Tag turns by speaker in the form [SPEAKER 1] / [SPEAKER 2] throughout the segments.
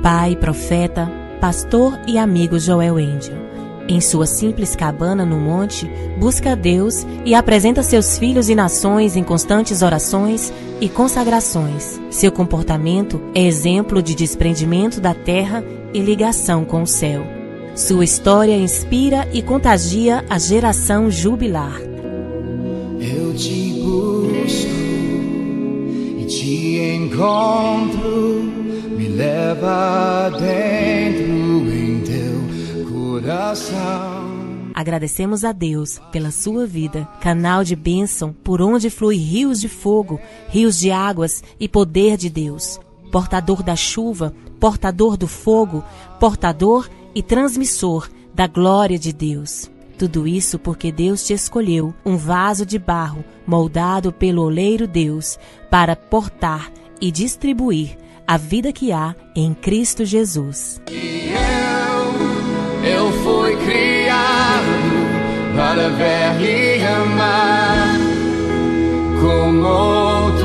[SPEAKER 1] pai, profeta, pastor e amigo Joel Angel. Em sua simples cabana no monte, busca a Deus e apresenta seus filhos e nações em constantes orações e consagrações. Seu comportamento é exemplo de desprendimento da terra e ligação com o céu. Sua história inspira e contagia a geração jubilar.
[SPEAKER 2] Eu te busco e te encontro, me leva dentro em teu coração.
[SPEAKER 1] Agradecemos a Deus pela sua vida, canal de bênção por onde flui rios de fogo, rios de águas e poder de Deus. Portador da chuva, portador do fogo, portador e transmissor da glória de Deus. Tudo isso porque Deus te escolheu, um vaso de barro moldado pelo oleiro Deus, para portar e distribuir a vida que há em Cristo Jesus.
[SPEAKER 2] Eu fui criado para ver e amar como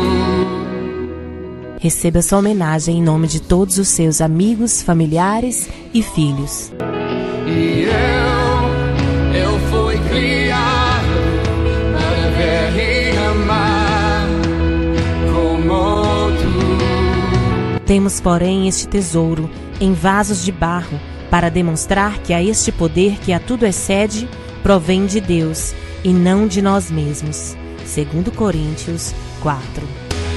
[SPEAKER 2] tu.
[SPEAKER 1] Receba sua homenagem em nome de todos os seus amigos, familiares e filhos.
[SPEAKER 2] E eu fui criado para ver e amar como tu.
[SPEAKER 1] Temos, porém, este tesouro em vasos de barro para demonstrar que a este poder que a tudo excede provém de Deus e não de nós mesmos. 2 Coríntios 4.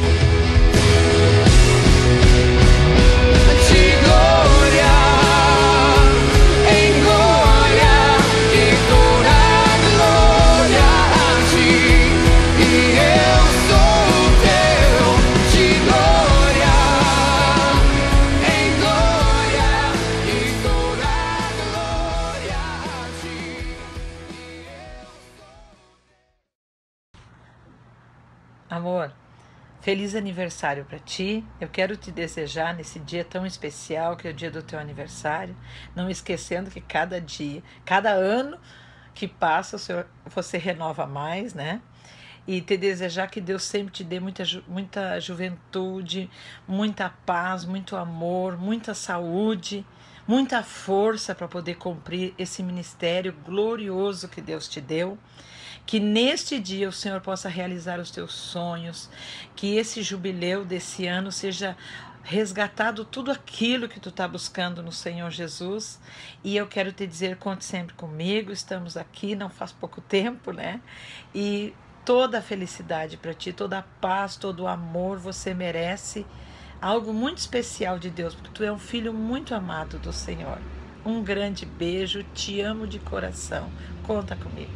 [SPEAKER 3] Amor, feliz aniversário para ti. Eu quero te desejar nesse dia tão especial que é o dia do teu aniversário, não esquecendo que cada dia, cada ano que passa, você renova mais, né? E te desejar que Deus sempre te dê muita juventude, muita paz, muito amor, muita saúde, muita força para poder cumprir esse ministério glorioso que Deus te deu. Que neste dia o Senhor possa realizar os teus sonhos, que esse jubileu desse ano seja resgatado tudo aquilo que tu está buscando no Senhor Jesus. E eu quero te dizer, conte sempre comigo, estamos aqui, não faz pouco tempo, né? E toda a felicidade para ti, toda a paz, todo o amor, você merece algo muito especial de Deus, porque tu é um filho muito amado do Senhor. Um grande beijo, te amo de coração, conta comigo.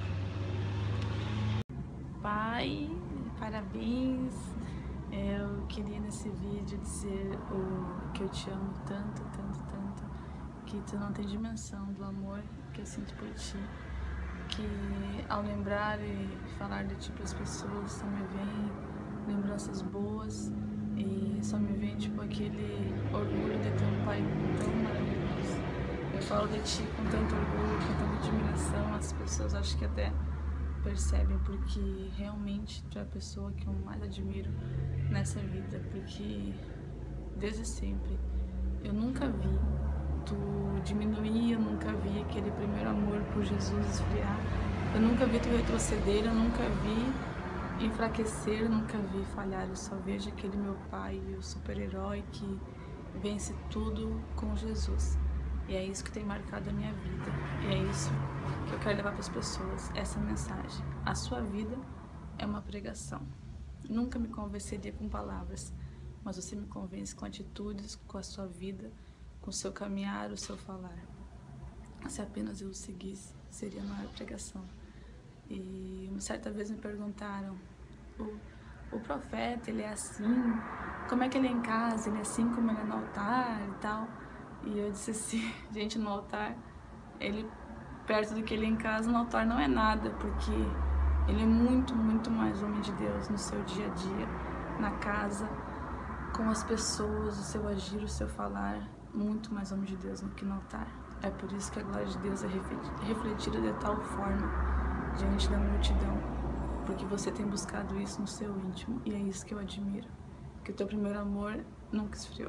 [SPEAKER 4] Pai, parabéns. Eu queria nesse vídeo dizer que eu te amo tanto, tanto, tanto, que tu não tem dimensão do amor que eu sinto por ti, que ao lembrar e falar de ti para as pessoas só me vem lembranças boas e só me vem tipo aquele orgulho de ter um pai tão maravilhoso. Eu falo de ti com tanto orgulho, com tanta admiração, as pessoas acho que até percebem, porque realmente tu é a pessoa que eu mais admiro nessa vida, porque desde sempre eu nunca vi tu diminuir, eu nunca vi aquele primeiro amor por Jesus esfriar, eu nunca vi tu retroceder, eu nunca vi enfraquecer, eu nunca vi falhar, eu só vejo aquele meu pai, o super-herói que vence tudo com Jesus. E é isso que tem marcado a minha vida. E é isso que eu quero levar para as pessoas, essa mensagem. A sua vida é uma pregação. Nunca me convenceria com palavras, mas você me convence com atitudes, com a sua vida, com o seu caminhar, o seu falar. Se apenas eu o seguisse, seria a maior pregação. E uma certa vez me perguntaram, o profeta, ele é assim? Como é que ele é em casa? Ele é assim como ele é no altar e tal? E eu disse assim, gente, no altar, ele, perto do que ele é em casa, no altar não é nada, porque ele é muito, muito mais homem de Deus no seu dia a dia, na casa, com as pessoas, o seu agir, o seu falar, muito mais homem de Deus do que no altar. É por isso que a glória de Deus é refletida de tal forma diante da multidão, porque você tem buscado isso no seu íntimo, e é isso que eu admiro, que o teu primeiro amor nunca esfriou.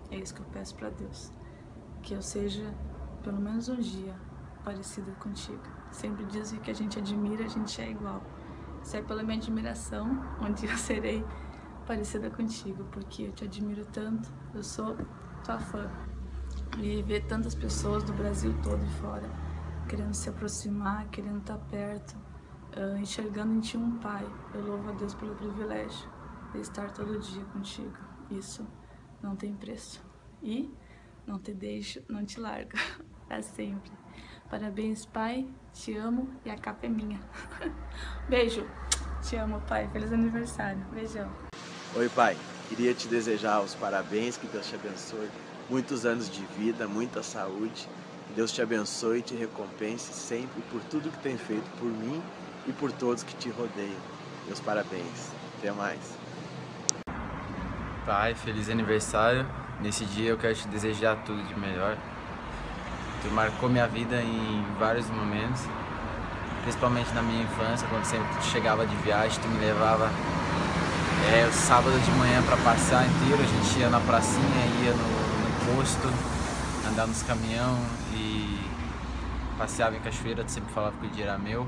[SPEAKER 4] É isso que eu peço para Deus. Que eu seja, pelo menos um dia, parecida contigo. Sempre dizem que a gente admira, a gente é igual. Se é pela minha admiração, um dia eu serei parecida contigo, porque eu te admiro tanto, eu sou tua fã. E ver tantas pessoas do Brasil todo e fora querendo se aproximar, querendo estar perto, enxergando em ti um pai. Eu louvo a Deus pelo privilégio de estar todo dia contigo. Isso não tem preço. E não te deixo, não te largo, para sempre. Parabéns, pai, te amo e a capa é minha. Beijo, te amo, pai, feliz aniversário, beijão.
[SPEAKER 5] Oi, pai, queria te desejar os parabéns, que Deus te abençoe, muitos anos de vida, muita saúde, que Deus te abençoe e te recompense sempre por tudo que tem feito por mim e por todos que te rodeiam. Meus parabéns, até mais.
[SPEAKER 6] Pai, feliz aniversário. Nesse dia eu quero te desejar tudo de melhor. Tu marcou minha vida em vários momentos, principalmente na minha infância, quando sempre tu chegava de viagem, tu me levava o sábado de manhã para passear inteiro. A gente ia na pracinha, ia no posto, andar nos caminhão e passeava em cachoeira. Tu sempre falava que o dia era meu.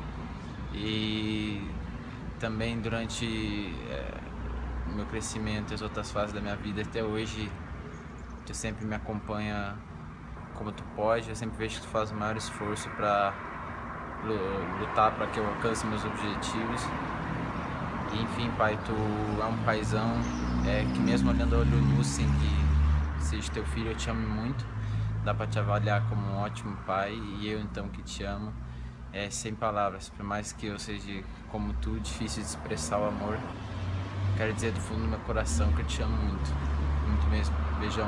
[SPEAKER 6] E também durante o meu crescimento e as outras fases da minha vida até hoje, tu sempre me acompanha como tu pode. Eu sempre vejo que tu faz o maior esforço para lutar para que eu alcance meus objetivos. E, enfim, pai, tu é um paizão que mesmo olhando a olho nu, sem que seja teu filho, eu te amo muito. Dá para te avaliar como um ótimo pai, e eu então que te amo, sem palavras. Por mais que eu seja como tu, difícil de expressar o amor, quero dizer do fundo do meu coração que eu te amo muito, muito mesmo. Beijão.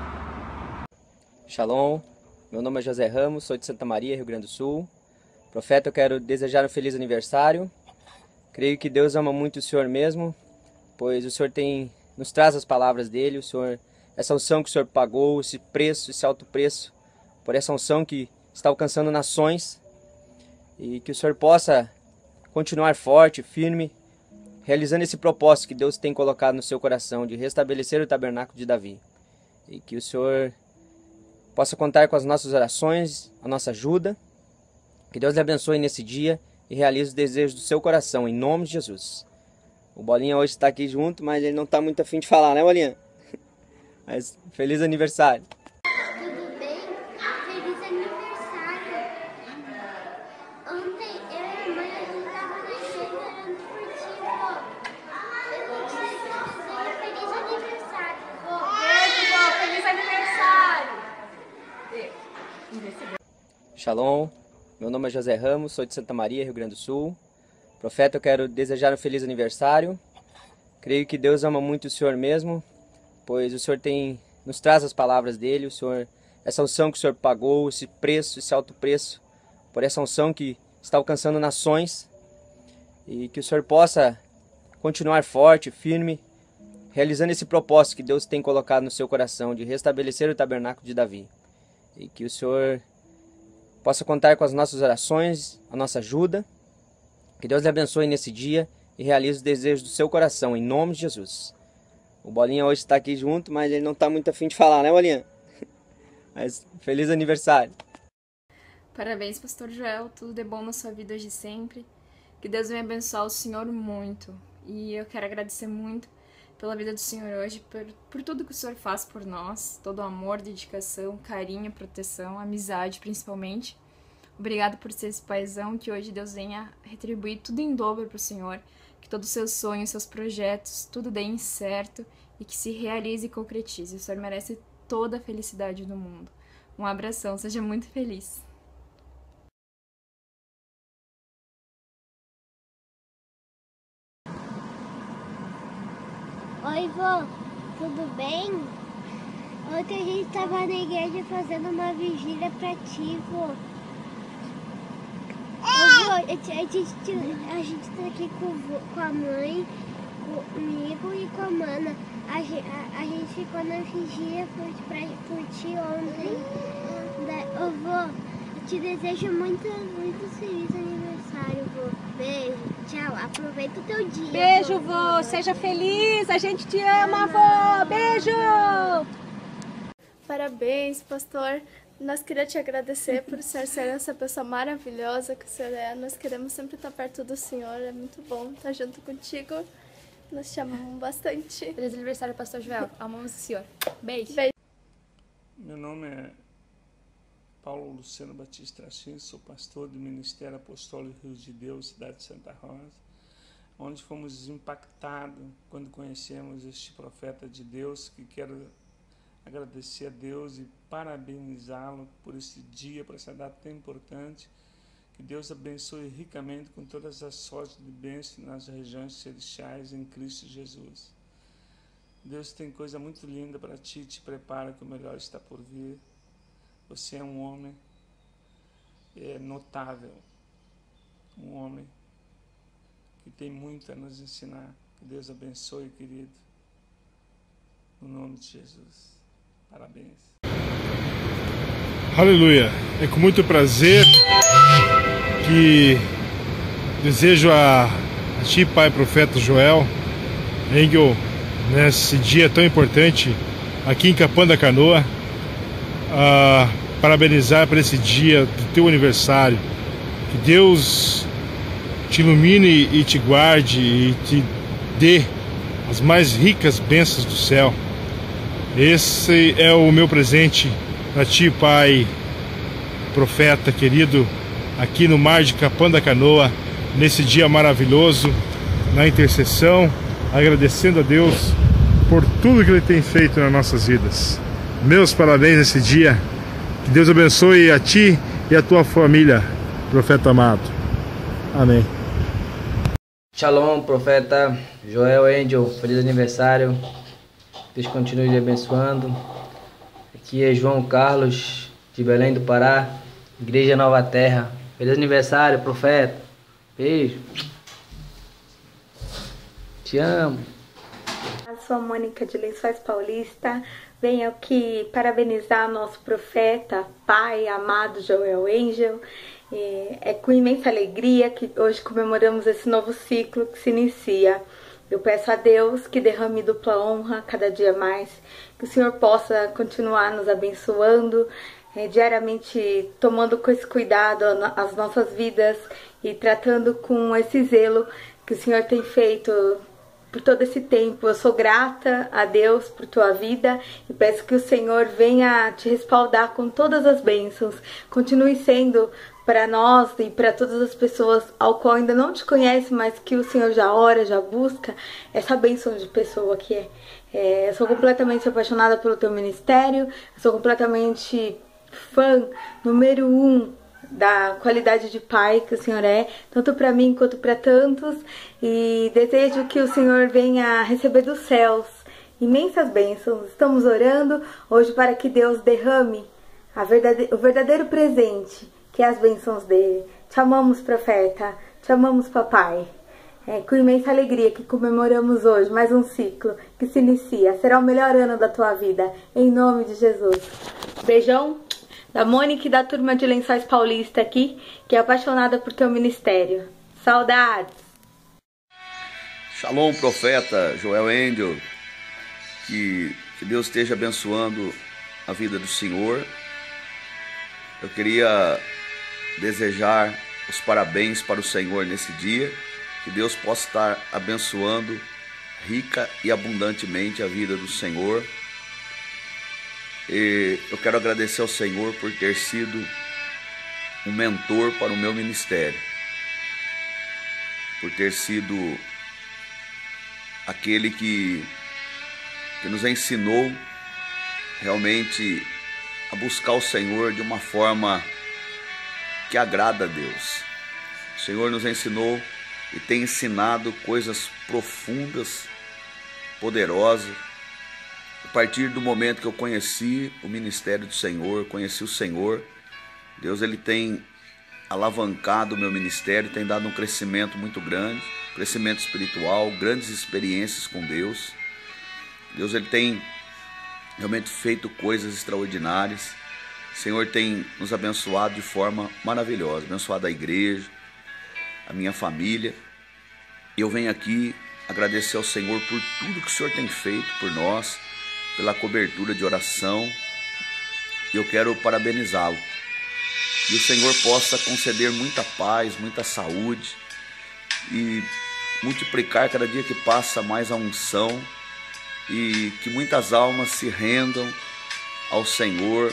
[SPEAKER 7] Shalom, meu nome é José Ramos, sou de Santa Maria, Rio Grande do Sul. Profeta, eu quero desejar um feliz aniversário. Creio que Deus ama muito o Senhor mesmo, pois o Senhor nos traz as palavras dele. O Senhor, essa unção que o Senhor pagou, esse preço, esse alto preço, por essa unção que está alcançando nações, e que o Senhor possa continuar forte, firme, realizando esse propósito que Deus tem colocado no seu coração de restabelecer o tabernáculo de Davi. E que o Senhor possa contar com as nossas orações, a nossa ajuda. Que Deus lhe abençoe nesse dia e realize os desejos do seu coração, em nome de Jesus. O Bolinha hoje está aqui junto, mas ele não está muito afim de falar, né, Bolinha? Mas feliz aniversário.
[SPEAKER 8] Tudo bem? Feliz aniversário. Ontem eu e a mãe, a gente estava na igreja orando por ti, vô. Eu vou te desejar feliz aniversário, vô.
[SPEAKER 9] Beijo, vô. Feliz aniversário.
[SPEAKER 7] Shalom, meu nome é José Ramos, sou de Santa Maria, Rio Grande do Sul. Profeta, eu quero desejar um feliz aniversário. Creio que Deus ama muito o Senhor mesmo, pois o Senhor nos traz as palavras dele. O Senhor, essa unção que o Senhor pagou, esse preço, esse alto preço, por essa unção que está alcançando nações, e que o Senhor possa continuar forte, firme, realizando esse propósito que Deus tem colocado no seu coração de restabelecer o tabernáculo de Davi. E que o Senhor possa contar com as nossas orações, a nossa ajuda. Que Deus lhe abençoe nesse dia e realize os desejos do seu coração, em nome de Jesus. O Bolinha hoje está aqui junto, mas ele não está muito afim de falar, né, Bolinha? Mas feliz aniversário.
[SPEAKER 9] Parabéns, Pastor Joel. Tudo de bom na sua vida hoje e sempre. Que Deus venha abençoar o Senhor muito. E eu quero agradecer muito pela vida do Senhor hoje, por tudo que o Senhor faz por nós, todo o amor, dedicação, carinho, proteção, amizade principalmente. Obrigado por ser esse paizão, que hoje Deus venha retribuir tudo em dobro para o Senhor, que todos os seus sonhos, seus projetos, tudo deem certo e que se realize e concretize. O Senhor merece toda a felicidade do mundo. Um abração, seja muito feliz.
[SPEAKER 8] Oi, vô, tudo bem? Ontem a gente estava na igreja fazendo uma vigília pra ti, vô. Ô, vô, a gente tá aqui com a mãe, comigo e com a mana. A gente ficou na vigília por ti ontem. Ô, vô, eu te desejo muito feliz aniversário, vô. Beijo, tchau, aproveita o teu dia.
[SPEAKER 10] Beijo, vô, seja feliz, a gente te ama, vô, beijo!
[SPEAKER 4] Parabéns, pastor. Nós queríamos te agradecer por o senhor ser essa pessoa maravilhosa que o senhor é. Nós queremos sempre estar perto do senhor. É muito bom estar junto contigo. Nós te amamos bastante.
[SPEAKER 9] Feliz aniversário, pastor Joel. Amamos o senhor. Beijo.
[SPEAKER 10] Meu nome é Paulo Luciano Batista Assis, sou pastor do Ministério Apostólico Rio de Deus, cidade de Santa Rosa, onde fomos impactados quando conhecemos este profeta de Deus, que quero agradecer a Deus e parabenizá-lo por esse dia, por essa data tão importante. Que Deus abençoe ricamente com todas as sortes de bênçãos nas regiões celestiais em Cristo Jesus. Deus tem coisa muito linda para ti, te prepara que o melhor está por vir. Você é um homem notável, um homem que tem muito a nos ensinar. Que Deus abençoe, querido, no nome de Jesus. Parabéns.
[SPEAKER 11] Aleluia! É com muito prazer que desejo a ti, Pai Profeta Joel Engel, nesse dia tão importante aqui em Capão da Canoa, parabenizar por esse dia do teu aniversário. Que Deus te ilumine e te guarde e te dê as mais ricas bênçãos do céu. Esse é o meu presente para ti, Pai Profeta querido, aqui no mar de Capão da Canoa, nesse dia maravilhoso, na intercessão, agradecendo a Deus por tudo que Ele tem feito nas nossas vidas. Meus parabéns nesse dia. Que Deus abençoe a ti e a tua família, profeta amado. Amém.
[SPEAKER 12] Shalom, profeta Joel Engel, feliz aniversário. Deus continue lhe abençoando. Aqui é João Carlos, de Belém do Pará, Igreja Nova Terra. Feliz aniversário, profeta. Beijo. Te amo.
[SPEAKER 13] Eu sou a Mônica de Lençóis Paulista. Venho aqui parabenizar nosso profeta, pai amado Joel Engel. É com imensa alegria que hoje comemoramos esse novo ciclo que se inicia. Eu peço a Deus que derrame dupla honra cada dia mais, que o Senhor possa continuar nos abençoando, diariamente tomando com esse cuidado as nossas vidas e tratando com esse zelo que o Senhor tem feito por todo esse tempo. Eu sou grata a Deus por tua vida e peço que o Senhor venha te respaldar com todas as bênçãos. Continue sendo para nós e para todas as pessoas ao qual ainda não te conhece, mas que o Senhor já ora, já busca essa bênção de pessoa que eu sou completamente apaixonada pelo teu ministério, eu sou completamente fã número 1 da qualidade de pai que o Senhor é, tanto para mim quanto para tantos, e desejo que o Senhor venha receber dos céus imensas bênçãos. Estamos orando hoje para que Deus derrame o verdadeiro presente, que é as bênçãos dele. Te amamos, profeta, te amamos, papai. Com imensa alegria que comemoramos hoje mais um ciclo que se inicia. Será o melhor ano da tua vida, em nome de Jesus. Beijão da Mônica e da turma de Lençóis Paulista aqui, que é apaixonada por teu ministério. Saudades!
[SPEAKER 14] Shalom, profeta Joel Engel. Que Deus esteja abençoando a vida do Senhor. Eu queria desejar os parabéns para o Senhor nesse dia. Que Deus possa estar abençoando rica e abundantemente a vida do Senhor. E eu quero agradecer ao Senhor por ter sido um mentor para o meu ministério, por ter sido aquele que nos ensinou realmente a buscar o Senhor de uma forma que agrada a Deus. O Senhor nos ensinou e tem ensinado coisas profundas, poderosas. A partir do momento que eu conheci o ministério do Senhor, conheci o Senhor, Deus ele tem alavancado o meu ministério, tem dado um crescimento muito grande, crescimento espiritual, grandes experiências com Deus. Deus ele tem realmente feito coisas extraordinárias. O Senhor tem nos abençoado de forma maravilhosa, abençoado a igreja, a minha família. E eu venho aqui agradecer ao Senhor por tudo que o Senhor tem feito por nós, pela cobertura de oração, eu quero parabenizá-lo. E o Senhor possa conceder muita paz, muita saúde e multiplicar cada dia que passa mais a unção e que muitas almas se rendam ao Senhor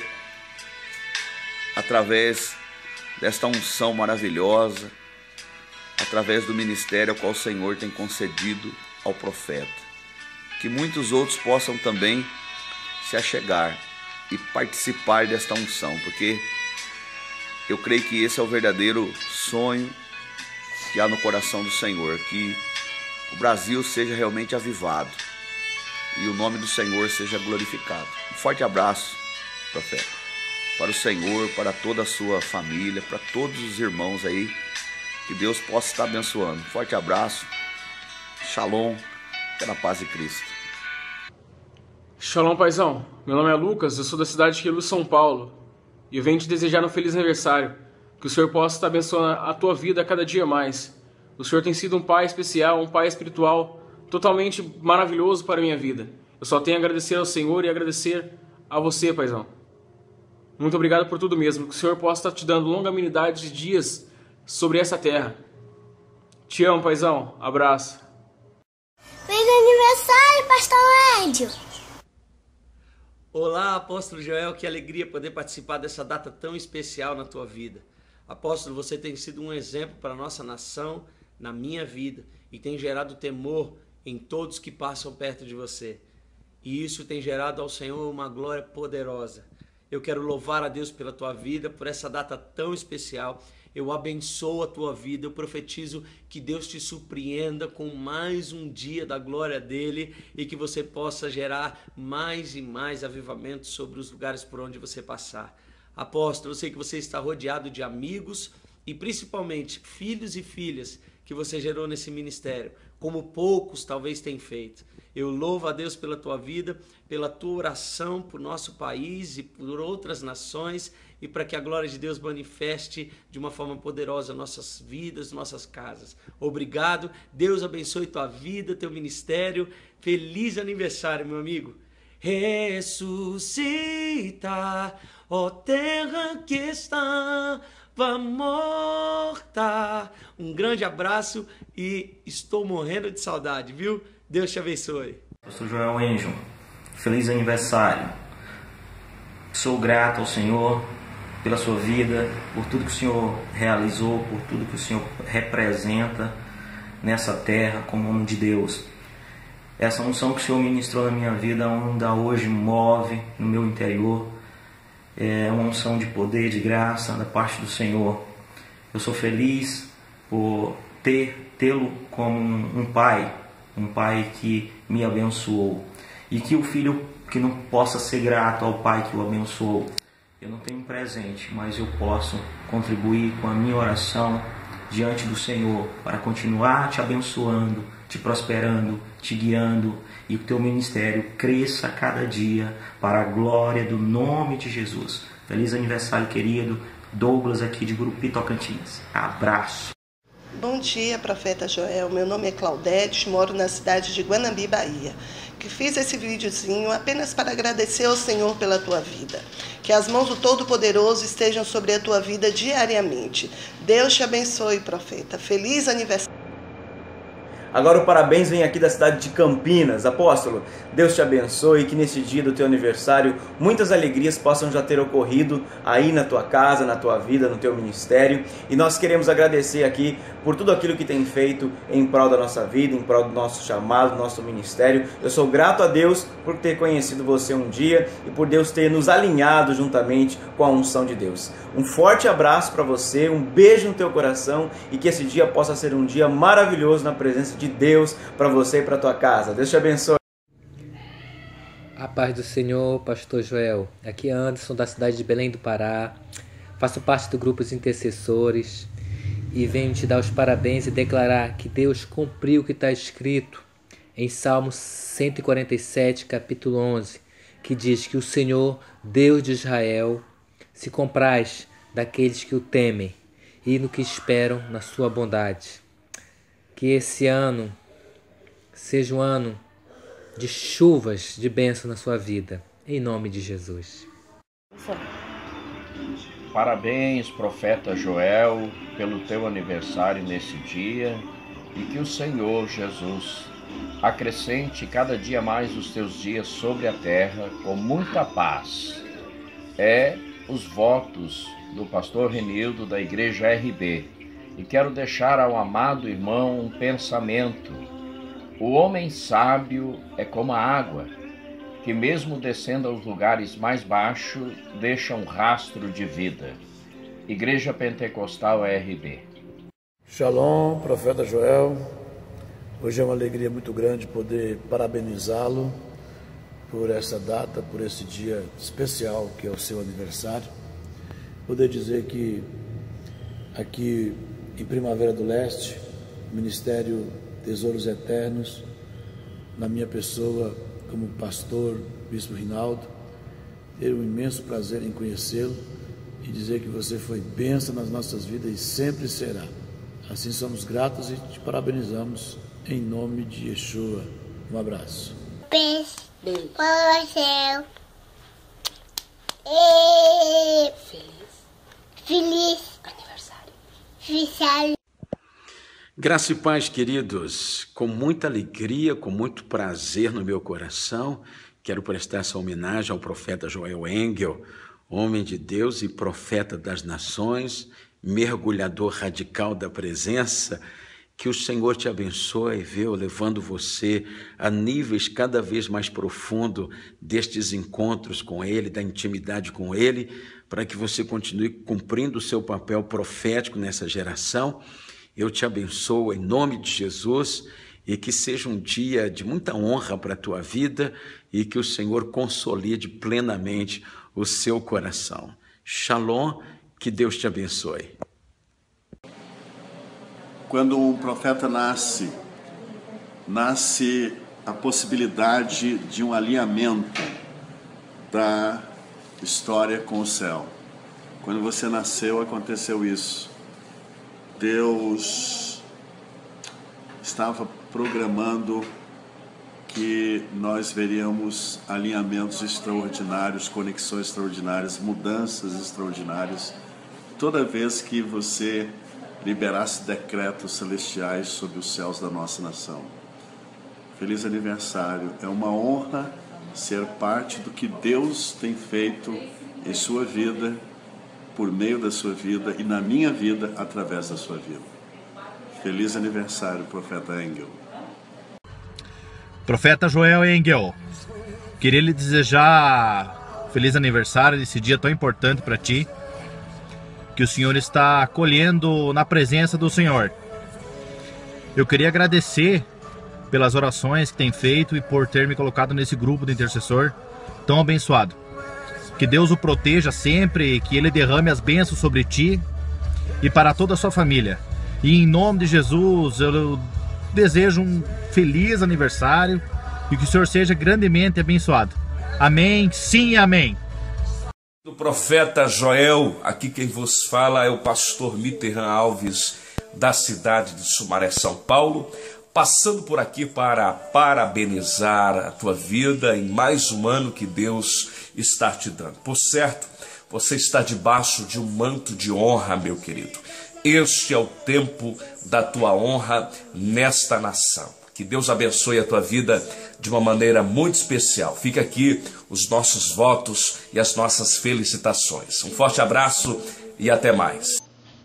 [SPEAKER 14] através desta unção maravilhosa, através do ministério ao qual o Senhor tem concedido ao profeta. Que muitos outros possam também se achegar e participar desta unção, porque eu creio que esse é o verdadeiro sonho que há no coração do Senhor, que o Brasil seja realmente avivado e o nome do Senhor seja glorificado. Um forte abraço, profeta, para o Senhor, para toda a sua família, para todos os irmãos aí, que Deus possa estar abençoando. Um forte abraço, shalom, fica na paz de Cristo.
[SPEAKER 15] Shalom, paizão. Meu nome é Lucas, eu sou da cidade de Queluz, São Paulo. E eu venho te desejar um feliz aniversário. Que o Senhor possa estar abençoando a tua vida a cada dia mais. O Senhor tem sido um pai especial, um pai espiritual, totalmente maravilhoso para a minha vida. Eu só tenho a agradecer ao Senhor e agradecer a você, paizão. Muito obrigado por tudo mesmo. Que o Senhor possa estar te dando longanimidade de dias sobre essa terra. Te amo, paizão. Abraço.
[SPEAKER 8] Feliz aniversário, pastor Índio!
[SPEAKER 16] Olá, apóstolo Joel, que alegria poder participar dessa data tão especial na tua vida. Apóstolo, você tem sido um exemplo para a nossa nação, na minha vida, e tem gerado temor em todos que passam perto de você. E isso tem gerado ao Senhor uma glória poderosa. Eu quero louvar a Deus pela tua vida, por essa data tão especial. Eu abençoo a tua vida, eu profetizo que Deus te surpreenda com mais um dia da glória dele e que você possa gerar mais e mais avivamentos sobre os lugares por onde você passar. Apóstolo, eu sei que você está rodeado de amigos e principalmente filhos e filhas que você gerou nesse ministério, como poucos talvez tenham feito. Eu louvo a Deus pela tua vida, pela tua oração por nosso país e por outras nações e para que a glória de Deus manifeste de uma forma poderosa nossas vidas, nossas casas. Obrigado, Deus abençoe tua vida, teu ministério. Feliz aniversário, meu amigo. Ressuscita, ó terra que estava morta. Um grande abraço e estou morrendo de saudade, viu? Deus te abençoe.
[SPEAKER 17] Eu sou Joel Angel. Feliz aniversário. Sou grato ao Senhor pela sua vida, por tudo que o Senhor realizou, por tudo que o Senhor representa nessa terra como homem de Deus. Essa unção que o Senhor ministrou na minha vida ainda hoje move no meu interior. É uma unção de poder, de graça da parte do Senhor. Eu sou feliz por tê-lo como um pai que me abençoou. E que o filho que não possa ser grato ao pai que o abençoou, eu não tenho presente, mas eu posso contribuir com a minha oração diante do Senhor para continuar te abençoando, te prosperando, te guiando e que o teu ministério cresça a cada dia para a glória do nome de Jesus. Feliz aniversário, querido Douglas, aqui de Gurupi, Tocantins. Abraço.
[SPEAKER 18] Bom dia, profeta Joel. Meu nome é Claudete, moro na cidade de Guanambi, Bahia. Que fiz esse videozinho apenas para agradecer ao Senhor pela tua vida. Que as mãos do Todo-Poderoso estejam sobre a tua vida diariamente. Deus te abençoe, profeta. Feliz aniversário.
[SPEAKER 19] Agora o parabéns vem aqui da cidade de Campinas. Apóstolo, Deus te abençoe e que nesse dia do teu aniversário muitas alegrias possam já ter ocorrido aí na tua casa, na tua vida, no teu ministério. E nós queremos agradecer aqui por tudo aquilo que tem feito em prol da nossa vida, em prol do nosso chamado, do nosso ministério. Eu sou grato a Deus por ter conhecido você um dia e por Deus ter nos alinhado juntamente com a unção de Deus. Um forte abraço para você, um beijo no teu coração e que esse dia possa ser um dia maravilhoso na presença de Deus para você e para tua casa. Deus te abençoe.
[SPEAKER 20] A paz do Senhor, pastor Joel. Aqui é Anderson, da cidade de Belém do Pará. Faço parte do grupo dos intercessores e venho te dar os parabéns e declarar que Deus cumpriu o que está escrito em Salmos 147, capítulo 11, que diz que o Senhor, Deus de Israel, se compraz daqueles que o temem e no que esperam na sua bondade. Que esse ano seja um ano de chuvas de bênção na sua vida, em nome de Jesus.
[SPEAKER 8] bênção.
[SPEAKER 21] Parabéns, profeta Joel, pelo teu aniversário nesse dia e que o Senhor Jesus acrescente cada dia mais os teus dias sobre a terra com muita paz. Os votos do pastor Renildo da Igreja RB. E quero deixar ao amado irmão um pensamento. O homem sábio é como a água, que mesmo descendo aos lugares mais baixos, deixa um rastro de vida. Igreja Pentecostal RB.
[SPEAKER 22] Shalom, profeta Joel. Hoje é uma alegria muito grande poder parabenizá-lo por essa data, por esse dia especial que é o seu aniversário. Poder dizer que aqui em Primavera do Leste, Ministério Tesouros Eternos, na minha pessoa como pastor, Bispo Rinaldo, ter um imenso prazer em conhecê-lo e dizer que você foi bênção nas nossas vidas e sempre será. Assim somos gratos e te parabenizamos em nome de Yeshua. Um abraço.
[SPEAKER 8] Beijo para você. Feliz aniversário.
[SPEAKER 23] Graça e paz, queridos. Com muita alegria, com muito prazer no meu coração, quero prestar essa homenagem ao profeta Joel Engel, homem de Deus e profeta das nações, mergulhador radical da presença. Que o Senhor te abençoe, viu, levando você a níveis cada vez mais profundos destes encontros com Ele, da intimidade com Ele, para que você continue cumprindo o seu papel profético nessa geração. Eu te abençoo em nome de Jesus e que seja um dia de muita honra para a tua vida e que o Senhor consolide plenamente o seu coração. Shalom, que Deus te abençoe.
[SPEAKER 24] Quando um profeta nasce a possibilidade de um alinhamento da história com o céu. Quando você nasceu, aconteceu isso. Deus estava programando que nós veríamos alinhamentos extraordinários, conexões extraordinárias, mudanças extraordinárias, toda vez que você liberasse decretos celestiais sobre os céus da nossa nação. Feliz aniversário, é uma honra ser parte do que Deus tem feito em sua vida, por meio da sua vida e na minha vida, através da sua vida. Feliz aniversário, profeta Engel.
[SPEAKER 25] Profeta Joel Engel, queria lhe desejar feliz aniversário nesse dia tão importante para ti, que o Senhor está acolhendo na presença do Senhor. Eu queria agradecer pelas orações que tem feito e por ter me colocado nesse grupo de intercessor tão abençoado. Que Deus o proteja sempre, que Ele derrame as bênçãos sobre ti e para toda a sua família. E em nome de Jesus, eu desejo um feliz aniversário e que o Senhor seja grandemente abençoado. Amém, sim e amém.
[SPEAKER 26] Do profeta Joel, aqui quem vos fala é o pastor Mitterrand Alves, da cidade de Sumaré, São Paulo, passando por aqui para parabenizar a tua vida em mais um ano que Deus está te dando. Por certo, você está debaixo de um manto de honra, meu querido. Este é o tempo da tua honra nesta nação. Que Deus abençoe a tua vida de uma maneira muito especial. Fica aqui os nossos votos e as nossas felicitações. Um forte abraço e até mais.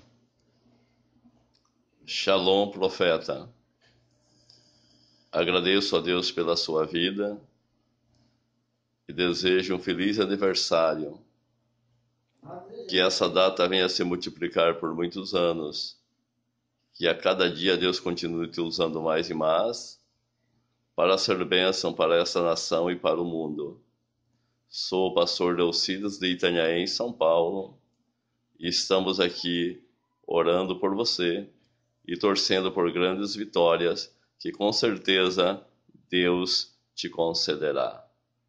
[SPEAKER 27] Shalom, profeta. Agradeço a Deus pela sua vida e desejo um feliz aniversário. Que essa data venha a se multiplicar por muitos anos. Que a cada dia Deus continue te usando mais e mais para ser bênção para essa nação e para o mundo. Sou o pastor Delcidas de Itanhaém, São Paulo, e estamos aqui orando por você e torcendo por grandes vitórias que com certeza Deus te concederá.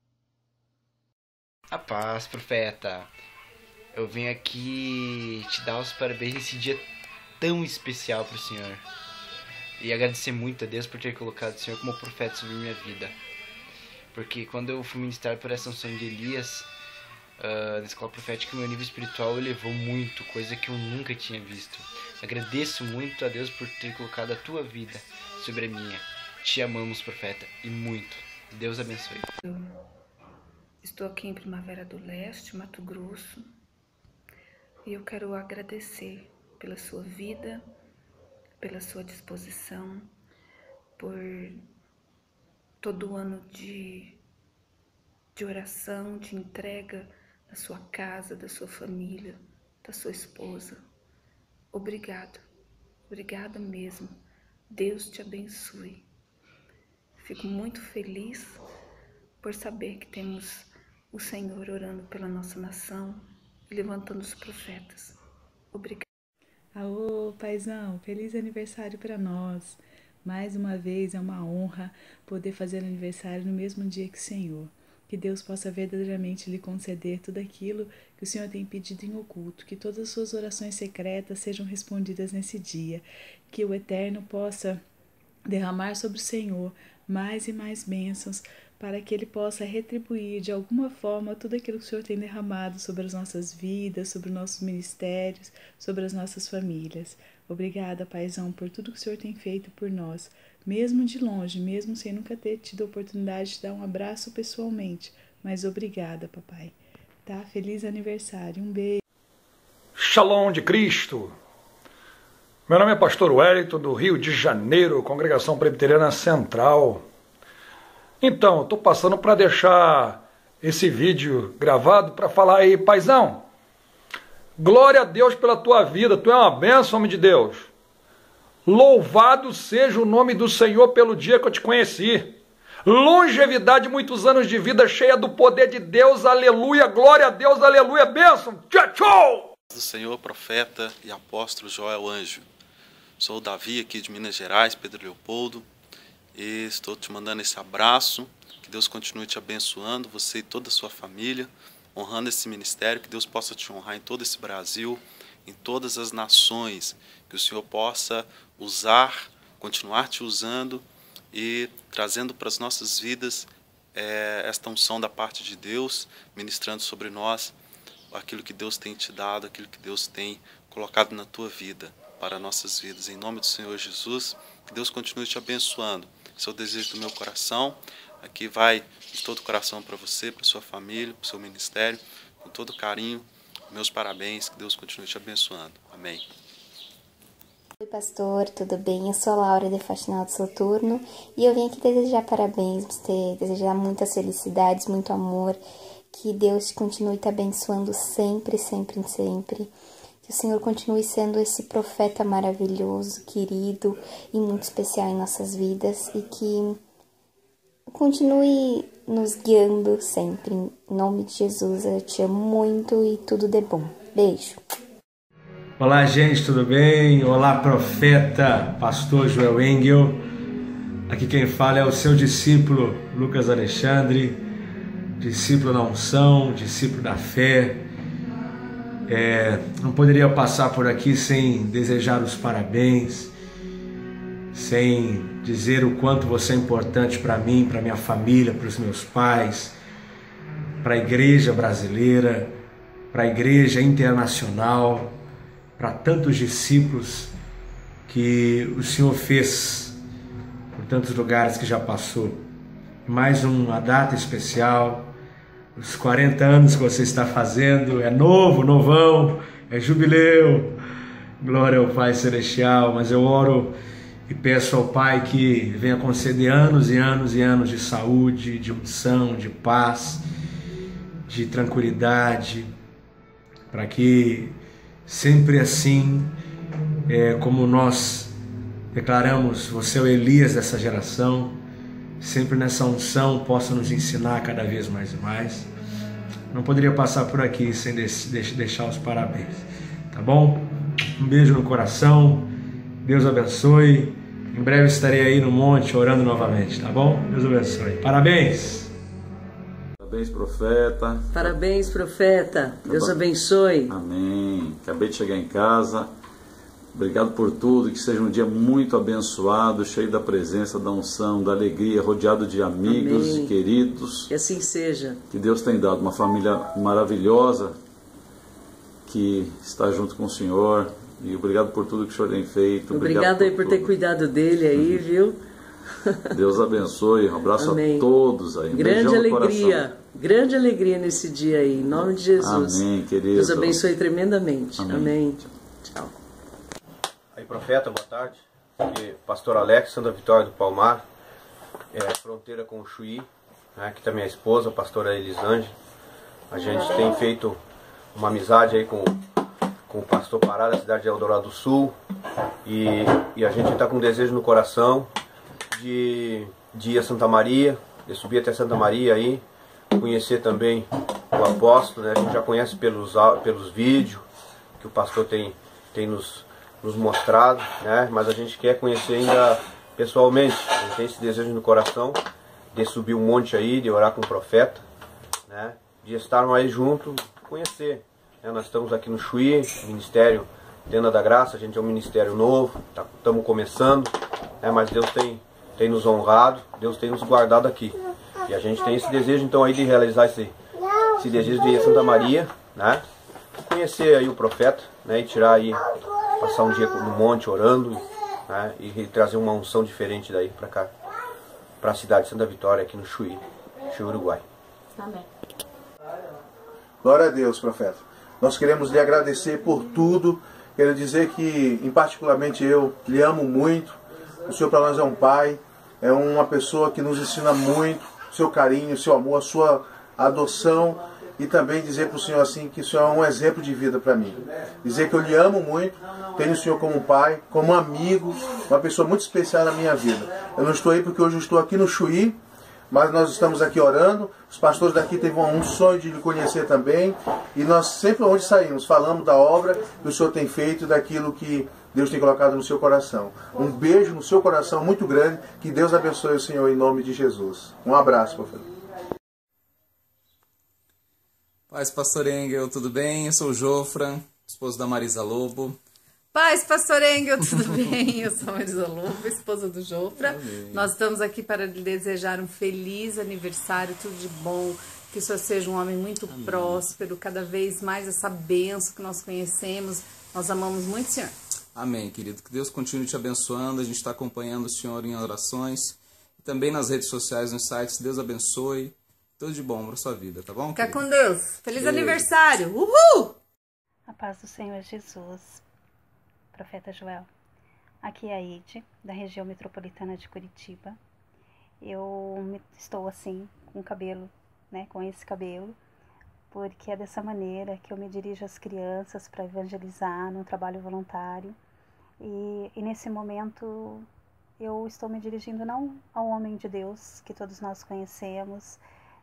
[SPEAKER 28] A paz, profeta. Eu venho aqui te dar os parabéns nesse dia tão especial para o Senhor. E agradecer muito a Deus por ter colocado o Senhor como profeta sobre minha vida. Porque quando eu fui ministrar por essa unção de Elias, na escola profética, meu nível espiritual elevou muito, coisa que eu nunca tinha visto. Agradeço muito a Deus por ter colocado a tua vida sobre a minha. Te amamos, profeta, e muito. Deus abençoe.
[SPEAKER 13] Eu estou aqui em Primavera do Leste, Mato Grosso, e eu quero agradecer pela sua vida, pela sua disposição, por todo o ano de oração, de entrega da sua casa, da sua família, da sua esposa. Obrigado, obrigada mesmo. Deus te abençoe. Fico muito feliz por saber que temos o Senhor orando pela nossa nação e levantando os profetas. Obrigada.
[SPEAKER 1] Aô, paizão, feliz aniversário para nós. Mais uma vez é uma honra poder fazer aniversário no mesmo dia que o Senhor. Que Deus possa verdadeiramente lhe conceder tudo aquilo que o Senhor tem pedido em oculto, que todas as suas orações secretas sejam respondidas nesse dia, que o Eterno possa derramar sobre o Senhor mais e mais bênçãos, para que Ele possa retribuir de alguma forma tudo aquilo que o Senhor tem derramado sobre as nossas vidas, sobre os nossos ministérios, sobre as nossas famílias. Obrigada, paizão, por tudo que o Senhor tem feito por nós, mesmo de longe, mesmo sem nunca ter tido a oportunidade de dar um abraço pessoalmente. Mas obrigada, papai. Tá? Feliz aniversário. Um beijo.
[SPEAKER 2] Shalom de Cristo. Meu nome é Pastor Wellington, do Rio de Janeiro, Congregação Presbiteriana Central. Então, estou passando para deixar esse vídeo gravado para falar aí, paizão, glória a Deus pela tua vida, tu é uma bênção, homem de Deus. Louvado seja o nome do Senhor pelo dia que eu te conheci. Longevidade, muitos anos de vida cheia do poder de Deus, aleluia, glória a Deus, aleluia, bênção, tchau, tchau.
[SPEAKER 3] Do Senhor, profeta e apóstolo Joel Ângelo. Sou o Davi aqui de Minas Gerais, Pedro Leopoldo, e estou te mandando esse abraço, que Deus continue te abençoando, você e toda a sua família, honrando esse ministério, que Deus possa te honrar em todo esse Brasil, em todas as nações, que o Senhor possa usar, continuar te usando e trazendo para as nossas vidas esta unção da parte de Deus, ministrando sobre nós aquilo que Deus tem te dado, aquilo que Deus tem colocado na tua vida, para nossas vidas. Em nome do Senhor Jesus, que Deus continue te abençoando. Esse é o desejo do meu coração. Aqui vai de todo o coração para você, para sua família, para o seu ministério, com todo carinho. Meus parabéns, que Deus continue te abençoando. Amém.
[SPEAKER 4] Oi, pastor, tudo bem? Eu sou a Laura de Faxinal Soturno e eu vim aqui desejar parabéns, desejar muitas felicidades, muito amor, que Deus continue te abençoando sempre, sempre, sempre. Que o Senhor continue sendo esse profeta maravilhoso, querido e muito especial em nossas vidas e que continue nos guiando sempre. Em nome de Jesus, eu te amo muito e tudo de bom. Beijo.
[SPEAKER 5] Olá, gente, tudo bem? Olá, profeta, pastor Joel Engel. Aqui quem fala é o seu discípulo Lucas Alexandre, discípulo da unção, discípulo da fé. Não poderia passar por aqui sem desejar os parabéns, sem dizer o quanto você é importante para mim, para minha família, para os meus pais, para a igreja brasileira, para a igreja internacional, para tantos discípulos que o Senhor fez por tantos lugares que já passou. Mais uma data especial, os 40 anos que você está fazendo, é novo, novão, é jubileu, glória ao Pai Celestial, mas eu oro e peço ao Pai que venha conceder anos e anos e anos de saúde, de unção, de paz, de tranquilidade, para que sempre assim, como nós declaramos, você é o Elias dessa geração, sempre nessa unção possa nos ensinar cada vez mais e mais. Não poderia passar por aqui sem deixar os parabéns, tá bom? Um beijo no coração, Deus abençoe. Em breve estarei aí no monte orando novamente, tá bom? Deus abençoe. Parabéns!
[SPEAKER 6] Parabéns, profeta.
[SPEAKER 7] Parabéns, profeta. Deus abençoe.
[SPEAKER 6] Amém. Acabei de chegar em casa. Obrigado por tudo, que seja um dia muito abençoado, cheio da presença, da unção, da alegria, rodeado de amigos e queridos.
[SPEAKER 7] Que assim seja.
[SPEAKER 6] Que Deus tem dado uma família maravilhosa que está junto com o Senhor. E obrigado por tudo que o Senhor tem feito.
[SPEAKER 7] Obrigado aí por ter cuidado dele aí, viu?
[SPEAKER 6] Deus abençoe. Um abraço
[SPEAKER 7] Amém.
[SPEAKER 6] A todos aí.
[SPEAKER 7] Grande alegria. Grande alegria nesse dia aí, em nome de Jesus.
[SPEAKER 6] Amém, querido.
[SPEAKER 7] Deus abençoe tremendamente.
[SPEAKER 6] Amém.
[SPEAKER 7] Amém. Tchau.
[SPEAKER 9] Aí, profeta, boa tarde. Aqui, pastor Alex, Santa Vitória do Palmar, fronteira com o Chuí. Aqui está minha esposa, a pastora Elisange. A gente tem feito uma amizade aí com o pastor Pará, da cidade de Eldorado do Sul. E a gente está com um desejo no coração de ir a Santa Maria, de subir até Santa Maria aí, conhecer também o apóstolo, né? A gente já conhece pelos vídeos que o pastor tem nos mostrado, né? Mas a gente quer conhecer ainda pessoalmente. A gente tem esse desejo no coração de subir um monte aí, de orar com o profeta, né? De estarmos aí junto, conhecer, né? Nós estamos aqui no Chuí, Ministério Tenda da Graça. A gente é um ministério novo, estamos começando, né? Mas Deus tem nos honrado, Deus tem nos guardado aqui. E a gente tem esse desejo então aí de realizar esse desejo de ir a Santa Maria, né? Conhecer aí o profeta, né? E tirar aí, passar um dia no monte orando, né? E trazer uma unção diferente daí para cá, para a cidade de Santa Vitória, aqui no Chuí, Uruguai.
[SPEAKER 10] Amém.
[SPEAKER 22] Glória a Deus, profeta. Nós queremos lhe agradecer por tudo. Quero dizer que, em particularmente eu, lhe amo muito. O Senhor para nós é um pai, é uma pessoa que nos ensina muito, o seu carinho, o seu amor, a sua adoção. E também dizer para o Senhor assim que o Senhor é um exemplo de vida para mim. Dizer que eu lhe amo muito, tenho o Senhor como um pai, como um amigo, uma pessoa muito especial na minha vida. Eu não estou aí porque hoje eu estou aqui no Chuí, mas nós estamos aqui orando. Os pastores daqui teve um sonho de lhe conhecer também. E nós sempre onde saímos falamos da obra que o Senhor tem feito e daquilo que Deus tem colocado no seu coração. Um beijo no seu coração muito grande. Que Deus abençoe o Senhor em nome de Jesus. Um abraço, professor.
[SPEAKER 11] Paz, pastor Engel, tudo bem? Eu sou o Jofra, esposo da Marisa Lobo.
[SPEAKER 12] Paz, pastor Engel, tudo bem? Eu sou a Marisa Lobo, esposa do Jofra.
[SPEAKER 11] Amém.
[SPEAKER 12] Nós estamos aqui para lhe desejar um feliz aniversário, tudo de bom, que o senhor seja um homem muito próspero, cada vez mais essa bênção que nós conhecemos. Nós amamos muito o senhor.
[SPEAKER 11] Amém, querido. Que Deus continue te abençoando. A gente está acompanhando o senhor em orações. E também nas redes sociais, nos sites. Deus abençoe. Tudo de bom para sua vida, tá bom?
[SPEAKER 12] Fica com Deus. Feliz aniversário. Uhul!
[SPEAKER 14] A paz do Senhor Jesus. Profeta Joel. Aqui é a Ide, da região metropolitana de Curitiba. Eu estou assim, com cabelo, né, com esse cabelo, porque é dessa maneira que eu me dirijo às crianças para evangelizar num trabalho voluntário. E nesse momento eu estou me dirigindo não ao homem de Deus, que todos nós conhecemos,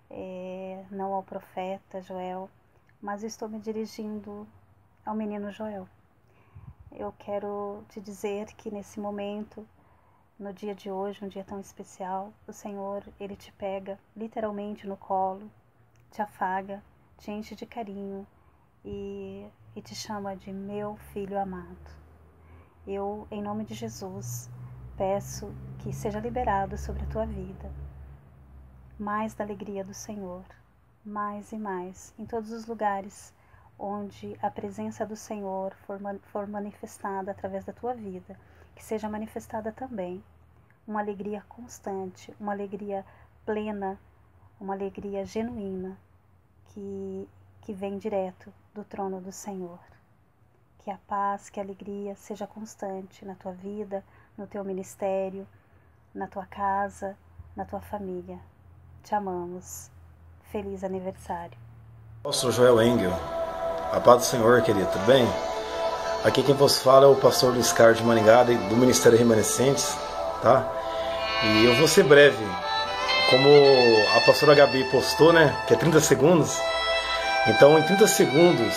[SPEAKER 14] não ao profeta Joel, mas estou me dirigindo ao menino Joel. Eu quero te dizer que nesse momento, no dia de hoje, um dia tão especial, o Senhor, Ele te pega literalmente no colo, te afaga, te enche de carinho e te chama de meu filho amado. Eu, em nome de Jesus, peço que seja liberado sobre a tua vida mais da alegria do Senhor, mais e mais, em todos os lugares onde a presença do Senhor for manifestada através da tua vida, que seja manifestada também uma alegria constante, uma alegria plena, uma alegria genuína, que vem direto do trono do Senhor. Que a paz, que a alegria seja constante na tua vida, no teu ministério, na tua casa, na tua família. Te amamos. Feliz aniversário.
[SPEAKER 15] Pastor Joel Engel. A paz do Senhor, querido, tudo bem? Aqui quem vos fala é o pastor Luiz Carlos de Maringá, do Ministério Remanescentes, tá? E eu vou ser breve. Como a pastora Gabi postou, né, que é 30 segundos. Então, em 30 segundos,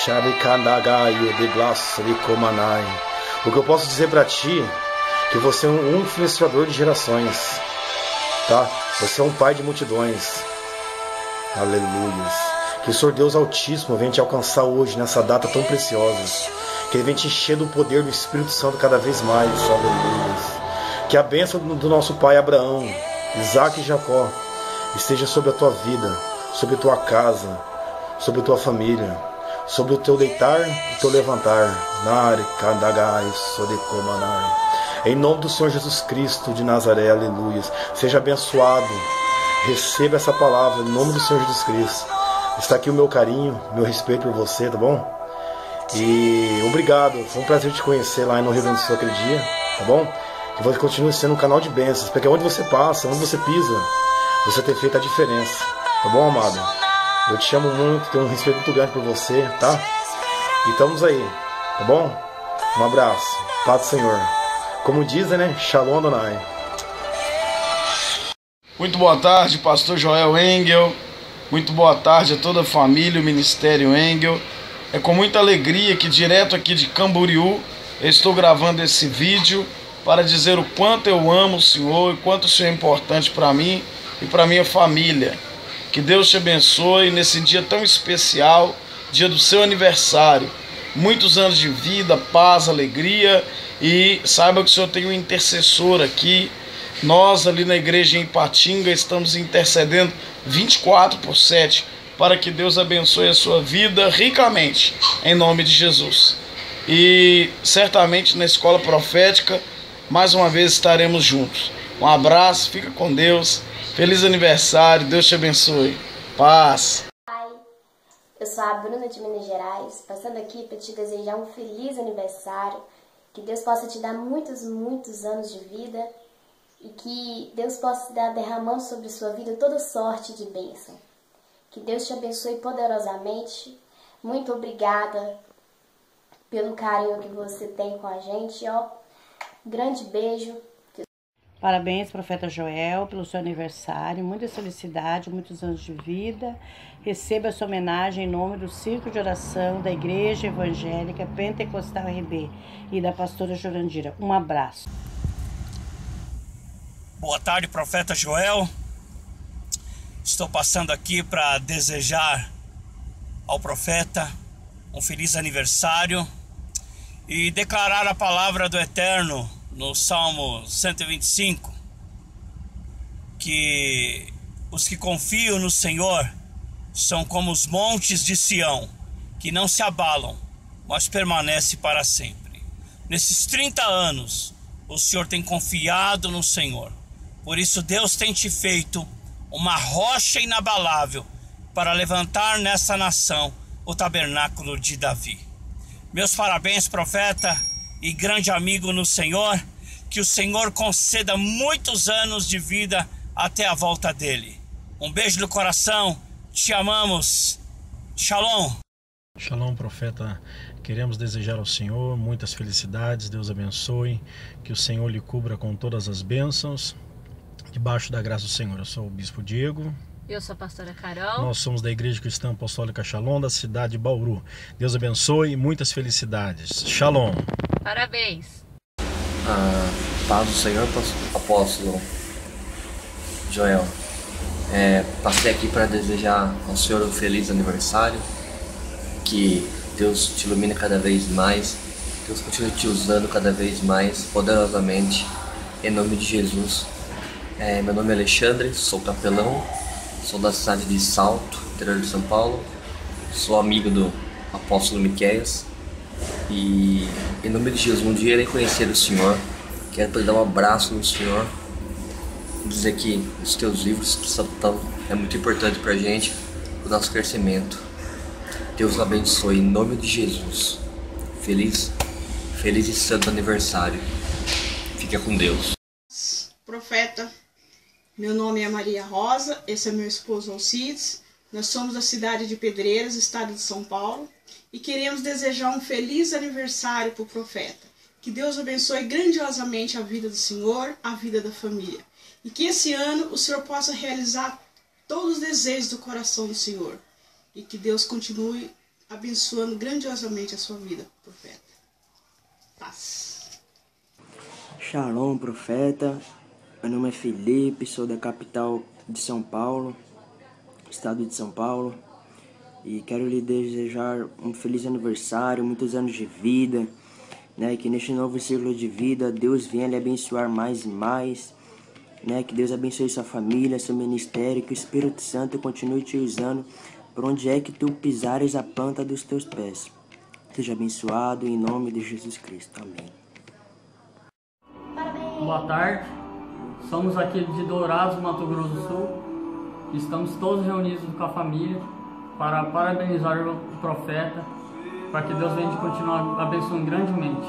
[SPEAKER 15] o que eu posso dizer pra ti, que você é um influenciador de gerações, tá? Você é um pai de multidões. Aleluia. Que o Senhor Deus Altíssimo venha te alcançar hoje, nessa data tão preciosa. Que Ele venha te encher do poder do Espírito Santo cada vez mais. Aleluia. Que a bênção do nosso pai Abraão, Isaac e Jacó esteja sobre a tua vida, sobre a tua casa, sobre a tua família, sobre o teu deitar e o teu levantar. Em nome do Senhor Jesus Cristo de Nazaré, aleluia. Seja abençoado, receba essa palavra em nome do Senhor Jesus Cristo. Está aqui o meu carinho, meu respeito por você, tá bom? E obrigado, foi um prazer te conhecer lá no Rio Grande do Sul aquele dia, tá bom? Que você continue sendo um canal de bênçãos, porque onde você passa, onde você pisa, você tem feito a diferença, tá bom, amado? Eu te amo muito, tenho um respeito muito grande por você, tá? E estamos aí, tá bom? Um abraço, paz do Senhor. Como dizem, né? Shalom Adonai.
[SPEAKER 8] Muito boa tarde, pastor Joel Engel. Muito boa tarde a toda a família, o Ministério Engel. É com muita alegria que direto aqui de Camboriú eu estou gravando esse vídeo para dizer o quanto eu amo o Senhor e quanto o Senhor é importante para mim e para minha família. Que Deus te abençoe nesse dia tão especial, dia do seu aniversário. Muitos anos de vida, paz, alegria, e saiba que o Senhor tem um intercessor aqui. Nós ali na igreja em Ipatinga estamos intercedendo 24/7 para que Deus abençoe a sua vida ricamente, em nome de Jesus. E certamente na escola profética, mais uma vez estaremos juntos. Um abraço, fica com Deus, feliz aniversário, Deus te abençoe, paz.
[SPEAKER 10] Eu sou a Bruna de Minas Gerais, passando aqui para te desejar um feliz aniversário, que Deus possa te dar muitos, muitos anos de vida e que Deus possa te dar derramando sobre sua vida toda sorte de bênção. Que Deus te abençoe poderosamente. Muito obrigada pelo carinho que você tem com a gente, ó. Grande beijo.
[SPEAKER 16] Parabéns, profeta Joel, pelo seu aniversário. Muita felicidade, muitos anos de vida. Receba essa homenagem em nome do Círculo de Oração da Igreja Evangélica Pentecostal RB e da pastora Jorandira. Um abraço.
[SPEAKER 17] Boa tarde, profeta Joel. Estou passando aqui para desejar ao profeta um feliz aniversário e declarar a palavra do Eterno no Salmo 125, que os que confiam no Senhor são como os montes de Sião, que não se abalam, mas permanecem para sempre. Nesses 30 anos, o Senhor tem confiado no Senhor. Por isso Deus tem te feito uma rocha inabalável para levantar nessa nação o tabernáculo de Davi. Meus parabéns, profeta e grande amigo no Senhor, que o Senhor conceda muitos anos de vida até a volta dele. Um beijo no coração, te amamos. Shalom.
[SPEAKER 18] Shalom, profeta. Queremos desejar ao Senhor muitas felicidades, Deus abençoe, que o Senhor lhe cubra com todas as bênçãos, debaixo da graça do Senhor. Eu sou o Bispo Diego.
[SPEAKER 19] Eu sou a pastora Carol.
[SPEAKER 18] Nós somos da Igreja Cristã Apostólica Shalom, da cidade de Bauru. Deus abençoe e muitas felicidades. Shalom.
[SPEAKER 19] Parabéns.
[SPEAKER 20] Paz do Senhor, apóstolo Joel. Passei aqui para desejar ao Senhor um feliz aniversário. Que Deus te ilumine cada vez mais. Deus continue te usando cada vez mais, poderosamente, em nome de Jesus. Meu nome é Alexandre, sou capelão. Sou da cidade de Salto, interior de São Paulo. Sou amigo do apóstolo Miqueias. E em nome de Jesus, um dia irei conhecer o Senhor. Quero poder dar um abraço no Senhor. Dizer que os teus livros é muito importante pra gente, o nosso crescimento. Deus o abençoe em nome de Jesus. Feliz e santo aniversário. Fica com Deus.
[SPEAKER 21] Profeta. Meu nome é Maria Rosa, esse é meu esposo Alcides, nós somos da cidade de Pedreiras, estado de São Paulo, e queremos desejar um feliz aniversário para o profeta. Que Deus abençoe grandiosamente a vida do Senhor, a vida da família. E que esse ano o Senhor possa realizar todos os desejos do coração do Senhor. E que Deus continue abençoando grandiosamente a sua vida, profeta. Paz.
[SPEAKER 29] Shalom, profeta. Meu nome é Felipe, sou da capital de São Paulo, estado de São Paulo. E quero lhe desejar um feliz aniversário, muitos anos de vida, né? Que neste novo ciclo de vida Deus venha lhe abençoar mais e mais, né? Que Deus abençoe sua família, seu ministério, que o Espírito Santo continue te usando por onde é que tu pisares a planta dos teus pés. Seja abençoado em nome de Jesus Cristo. Amém.
[SPEAKER 1] Boa tarde, somos aqui de Dourados, Mato Grosso do Sul. Estamos todos reunidos com a família para parabenizar o profeta, para que Deus venha de continuar abençoando grandemente.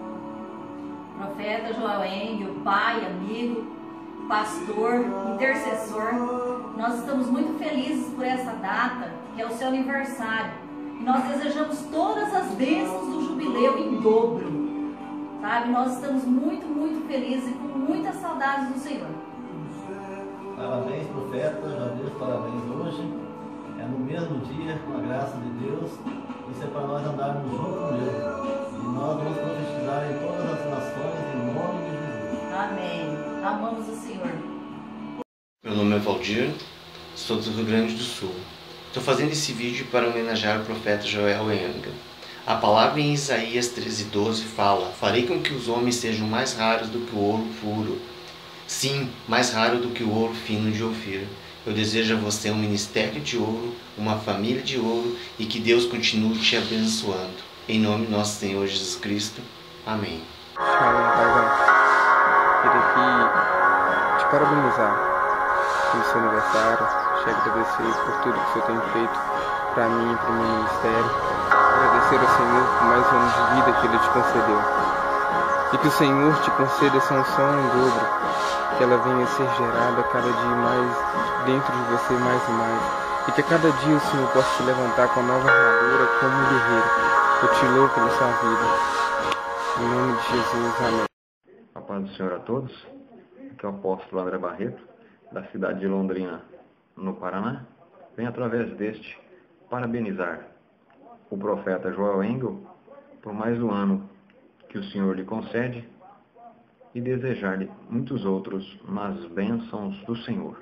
[SPEAKER 2] Profeta Joel Engel, pai, amigo, pastor, intercessor, nós estamos muito felizes por essa data, que é o seu aniversário. E nós desejamos todas as bênçãos do jubileu em dobro, sabe? Nós estamos muito, muito felizes e com muitas saudades do Senhor.
[SPEAKER 13] Parabéns, profeta, já Deus, parabéns hoje. É no mesmo dia, com a graça de Deus. Isso é para nós andarmos juntos mesmo. E nós vamos profetizar em todas as nações, em nome de Jesus.
[SPEAKER 2] Amém. Amamos o Senhor.
[SPEAKER 23] Meu nome é Valdir, sou do Rio Grande do Sul. Estou fazendo esse vídeo para homenagear o profeta Joel Engel. A palavra em Isaías 13:12 fala: farei com que os homens sejam mais raros do que o ouro puro. Sim, mais raro do que o ouro fino de Ofir. Eu desejo a você um ministério de ouro, uma família de ouro e que Deus continue te abençoando. Em nome do nosso Senhor Jesus Cristo. Amém.
[SPEAKER 24] Shalom, paizão. Queria aqui te parabenizar pelo seu aniversário, te agradecer por tudo que o Senhor tem feito para mim e para o meu ministério. Agradecer ao Senhor por mais anos de vida que Ele te concedeu. E que o Senhor te conceda essa unção em dobro, que ela venha a ser gerada cada dia mais dentro de você, mais e mais. E que a cada dia o Senhor possa te levantar com a nova armadura como um guerreiro. Eu te louvo pela sua vida. Em nome de Jesus, amém.
[SPEAKER 25] A paz do Senhor a todos. Aqui é o apóstolo André Barreto, da cidade de Londrina, no Paraná. Venho através deste parabenizar o profeta Joel Engel por mais um ano que o Senhor lhe concede e desejar-lhe muitos outros nas bênçãos do Senhor.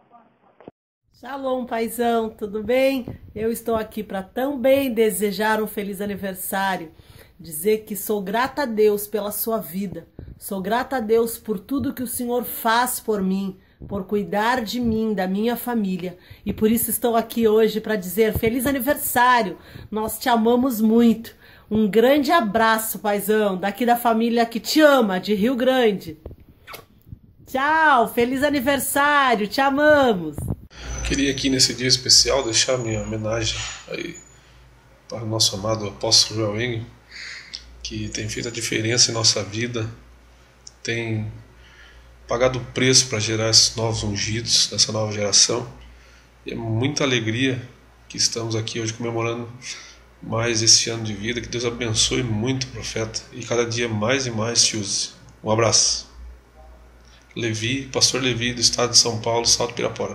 [SPEAKER 26] Shalom, paizão, tudo bem? Eu estou aqui para também desejar um feliz aniversário, dizer que sou grata a Deus pela sua vida, sou grata a Deus por tudo que o Senhor faz por mim, por cuidar de mim, da minha família, e por isso estou aqui hoje para dizer feliz aniversário, nós te amamos muito. Um grande abraço, paizão, daqui da família que te ama, de Rio Grande. Tchau, feliz aniversário, te amamos.
[SPEAKER 27] Queria aqui nesse dia especial deixar minha homenagem aí para o nosso amado apóstolo Joel Engel, que tem feito a diferença em nossa vida, tem pagado o preço para gerar esses novos ungidos, dessa nova geração. E é muita alegria que estamos aqui hoje comemorando mais esse ano de vida. Que Deus abençoe muito o profeta e cada dia mais e mais te use. Um abraço. Levi, pastor Levi, do estado de São Paulo, Salto Pirapora.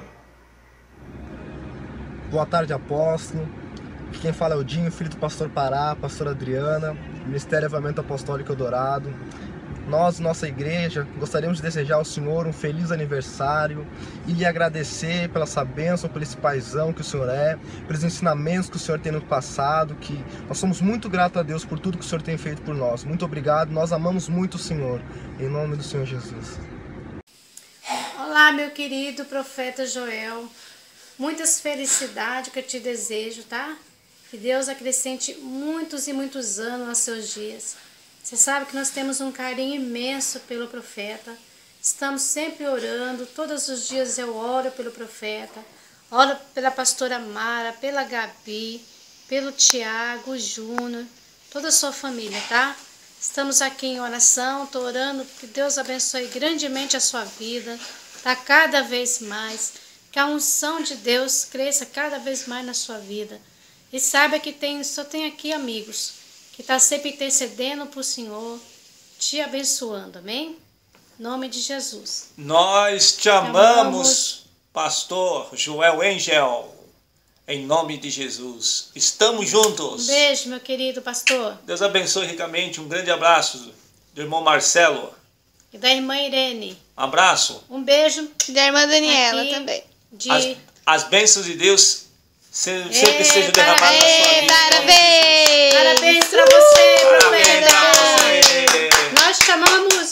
[SPEAKER 28] Boa tarde, apóstolo. Aqui quem fala é o Dinho, filho do pastor Pará, pastor Adriana, Ministério Avivamento Apostólico Eldorado. Nós, nossa igreja, gostaríamos de desejar ao Senhor um feliz aniversário e lhe agradecer pela essa bênção, por esse paizão que o Senhor é, pelos ensinamentos que o Senhor tem nos passado, que nós somos muito gratos a Deus por tudo que o Senhor tem feito por nós. Muito obrigado, nós amamos muito o Senhor, em nome do Senhor Jesus.
[SPEAKER 30] Olá, meu querido profeta Joel, muitas felicidades que eu te desejo, tá? Que Deus acrescente muitos e muitos anos aos seus dias. Você sabe que nós temos um carinho imenso pelo profeta. Estamos sempre orando, todos os dias eu oro pelo profeta. Oro pela pastora Mara, pela Gabi, pelo Tiago, o Júnior, toda a sua família, tá? Estamos aqui em oração, estou orando que Deus abençoe grandemente a sua vida, tá? Cada vez mais. Que a unção de Deus cresça cada vez mais na sua vida. E saiba que só tem aqui amigos que está sempre intercedendo para o Senhor, te abençoando, amém? Em nome de Jesus.
[SPEAKER 17] Nós te amamos, pastor Joel Engel, em nome de Jesus. Estamos juntos.
[SPEAKER 30] Um beijo, meu querido pastor.
[SPEAKER 17] Deus abençoe ricamente, um grande abraço do irmão Marcelo.
[SPEAKER 30] E da irmã Irene.
[SPEAKER 17] Um abraço.
[SPEAKER 30] Um beijo.
[SPEAKER 31] Da irmã Daniela também.
[SPEAKER 17] As bênçãos de Deus sempre seja derramado na sua vida.
[SPEAKER 30] Parabéns! Parabéns pra você, profeta! Nós te amamos!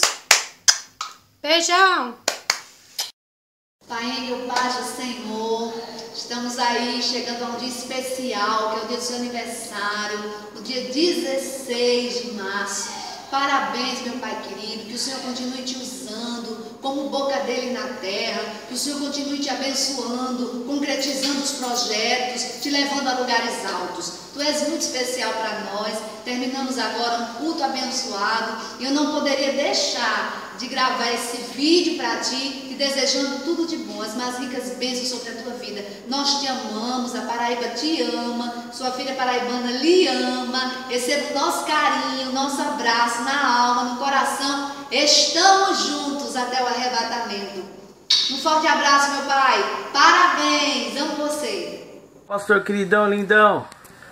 [SPEAKER 30] Beijão!
[SPEAKER 2] Pai, em paz do Senhor, estamos aí chegando a um dia especial, que é o dia do seu aniversário, o dia 16 de março. Parabéns, meu Pai querido, que o Senhor continue te usando como boca dele na terra, que o Senhor continue te abençoando, concretizando os projetos, te levando a lugares altos. Tu és muito especial para nós. Terminamos agora um culto abençoado e eu não poderia deixar de gravar esse vídeo para ti, te desejando tudo de bom, as mais ricas bênçãos sobre a tua vida. Nós te amamos, a Paraíba te ama, sua filha paraibana lhe ama. Receba o nosso carinho, o nosso abraço na alma, no coração. Estamos juntos até o arrebatamento. Um forte abraço, meu pai. Parabéns, amo você.
[SPEAKER 3] Pastor queridão, lindão,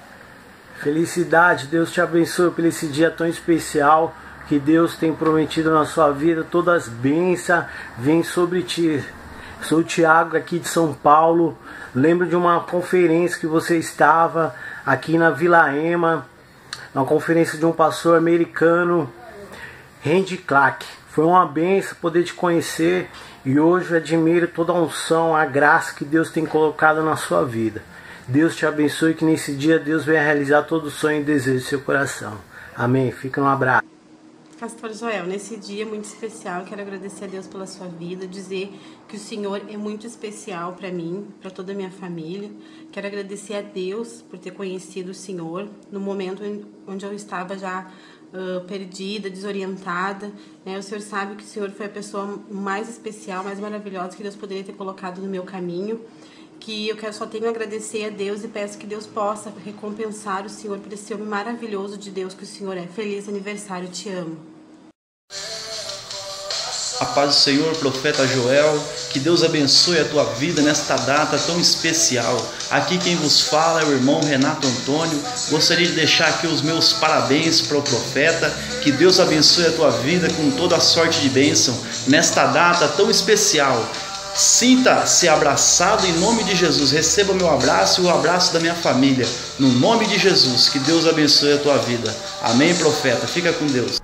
[SPEAKER 3] felicidade, Deus te abençoe por esse dia tão especial que Deus tem prometido na sua vida. Todas as bênçãos vêm sobre ti. Sou o Tiago aqui de São Paulo. Lembro de uma conferência que você estava aqui na Vila Ema, uma conferência de um pastor americano, Randy Clark. Foi uma bênção poder te conhecer e hoje eu admiro toda a unção, a graça que Deus tem colocado na sua vida. Deus te abençoe e que nesse dia Deus venha realizar todo o sonho e desejo do seu coração. Amém. Fica um abraço.
[SPEAKER 4] Pastor Joel, nesse dia muito especial, quero agradecer a Deus pela sua vida, dizer que o Senhor é muito especial para mim, para toda a minha família. Quero agradecer a Deus por ter conhecido o Senhor no momento onde eu estava já perdida, desorientada, né? O Senhor sabe que o Senhor foi a pessoa mais especial, mais maravilhosa que Deus poderia ter colocado no meu caminho. Que eu só tenho a agradecer a Deus e peço que Deus possa recompensar o Senhor por esse homem maravilhoso de Deus que o Senhor é. Feliz aniversário, te amo.
[SPEAKER 5] A paz do Senhor, profeta Joel, que Deus abençoe a tua vida nesta data tão especial. Aqui quem vos fala é o irmão Renato Antônio. Gostaria de deixar aqui os meus parabéns para o profeta, que Deus abençoe a tua vida com toda a sorte de bênção nesta data tão especial. Sinta-se abraçado em nome de Jesus. Receba o meu abraço e o abraço da minha família. No nome de Jesus, que Deus abençoe a tua vida. Amém, profeta. Fica com Deus.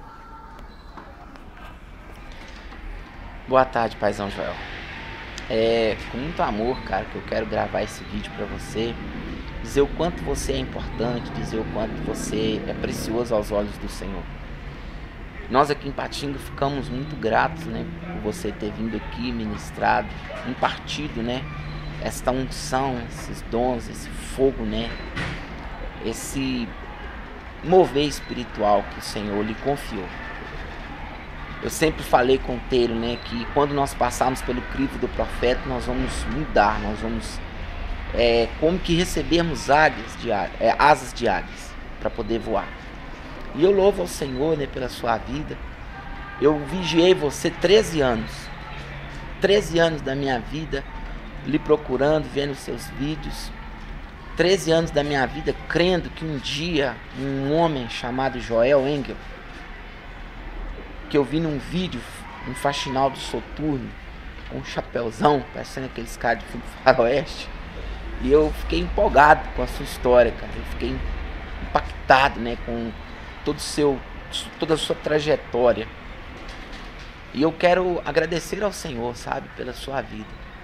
[SPEAKER 6] Boa tarde, paizão Joel. Com muito amor, cara, que eu quero gravar esse vídeo para você. Dizer o quanto você é importante, dizer o quanto você é precioso aos olhos do Senhor. Nós aqui em Patinga ficamos muito gratos, né, por você ter vindo aqui, ministrado, impartido, né, esta unção, esses dons, esse fogo, né, esse mover espiritual que o Senhor lhe confiou. Eu sempre falei com o Teiro, né, que quando nós passarmos pelo crivo do profeta, nós vamos mudar, nós vamos como que recebermos asas de águias para poder voar. E eu louvo ao Senhor, né, pela sua vida. Eu vigiei você 13 anos. 13 anos da minha vida lhe procurando, vendo seus vídeos. 13 anos da minha vida crendo que um dia um homem chamado Joel Engel, que eu vi num vídeo, um faxinal do Soturno, com um chapéuzão, parecendo aqueles caras de filme faroeste. E eu fiquei empolgado com a sua história, cara. Eu fiquei impactado, né, com toda a sua trajetória. E eu quero agradecer ao Senhor, sabe, pela sua vida.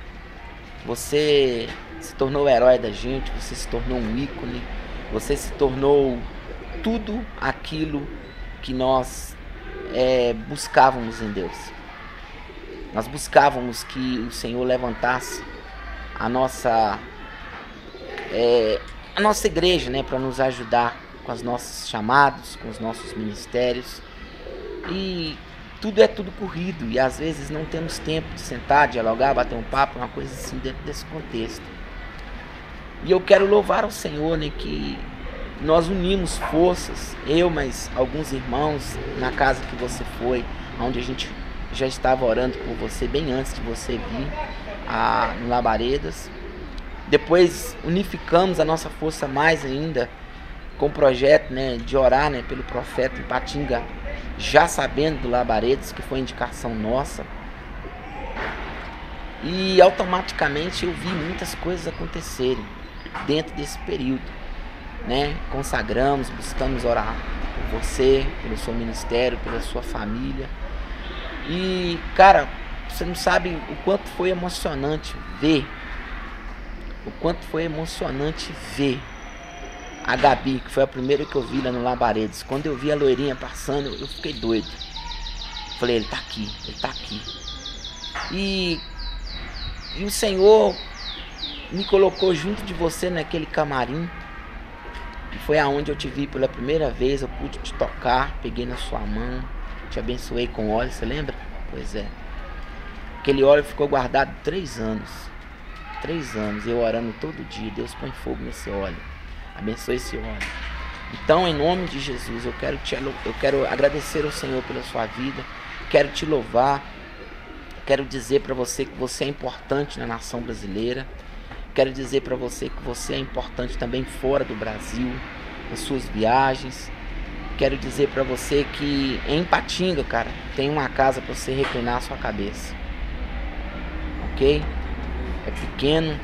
[SPEAKER 6] Você se tornou o herói da gente, você se tornou um ícone, você se tornou tudo aquilo que nós buscávamos em Deus. Nós buscávamos que o Senhor levantasse a nossa igreja, né, para nos ajudar com os nossos chamados, com os nossos ministérios. E tudo é tudo corrido e às vezes não temos tempo de sentar, dialogar, bater um papo, uma coisa assim dentro desse contexto. E eu quero louvar ao Senhor, né, que nós unimos forças, eu, mas alguns irmãos, na casa que você foi, onde a gente já estava orando por você bem antes de você vir no Labaredas. Depois unificamos a nossa força mais ainda com o projeto, né, de orar, né, pelo profeta em Patinga, já sabendo do Labaredas, que foi indicação nossa. E automaticamente eu vi muitas coisas acontecerem. dentro desse período, né? Consagramos, buscamos orar por você, pelo seu ministério, pela sua família. E, cara, você não sabe o quanto foi emocionante ver. O quanto foi emocionante ver a Gabi, que foi a primeira que eu vi lá no Labaredes. Quando eu vi a loirinha passando, eu fiquei doido. Falei, ele tá aqui, ele tá aqui. E o Senhor me colocou junto de você naquele camarim. E foi aonde eu te vi pela primeira vez, eu pude te tocar, peguei na sua mão, te abençoei com óleo, você lembra? Pois é. Aquele óleo ficou guardado 3 anos. 3 anos, eu orando todo dia, Deus põe fogo nesse óleo. Abençoe esse óleo. Então, em nome de Jesus, eu quero agradecer ao Senhor pela sua vida, quero te louvar, quero dizer para você que você é importante na nação brasileira. Quero dizer para você que você é importante também fora do Brasil, nas suas viagens. Quero dizer para você que em Ipatinga, cara, tem uma casa para você reclinar a sua cabeça. Ok? É pequeno,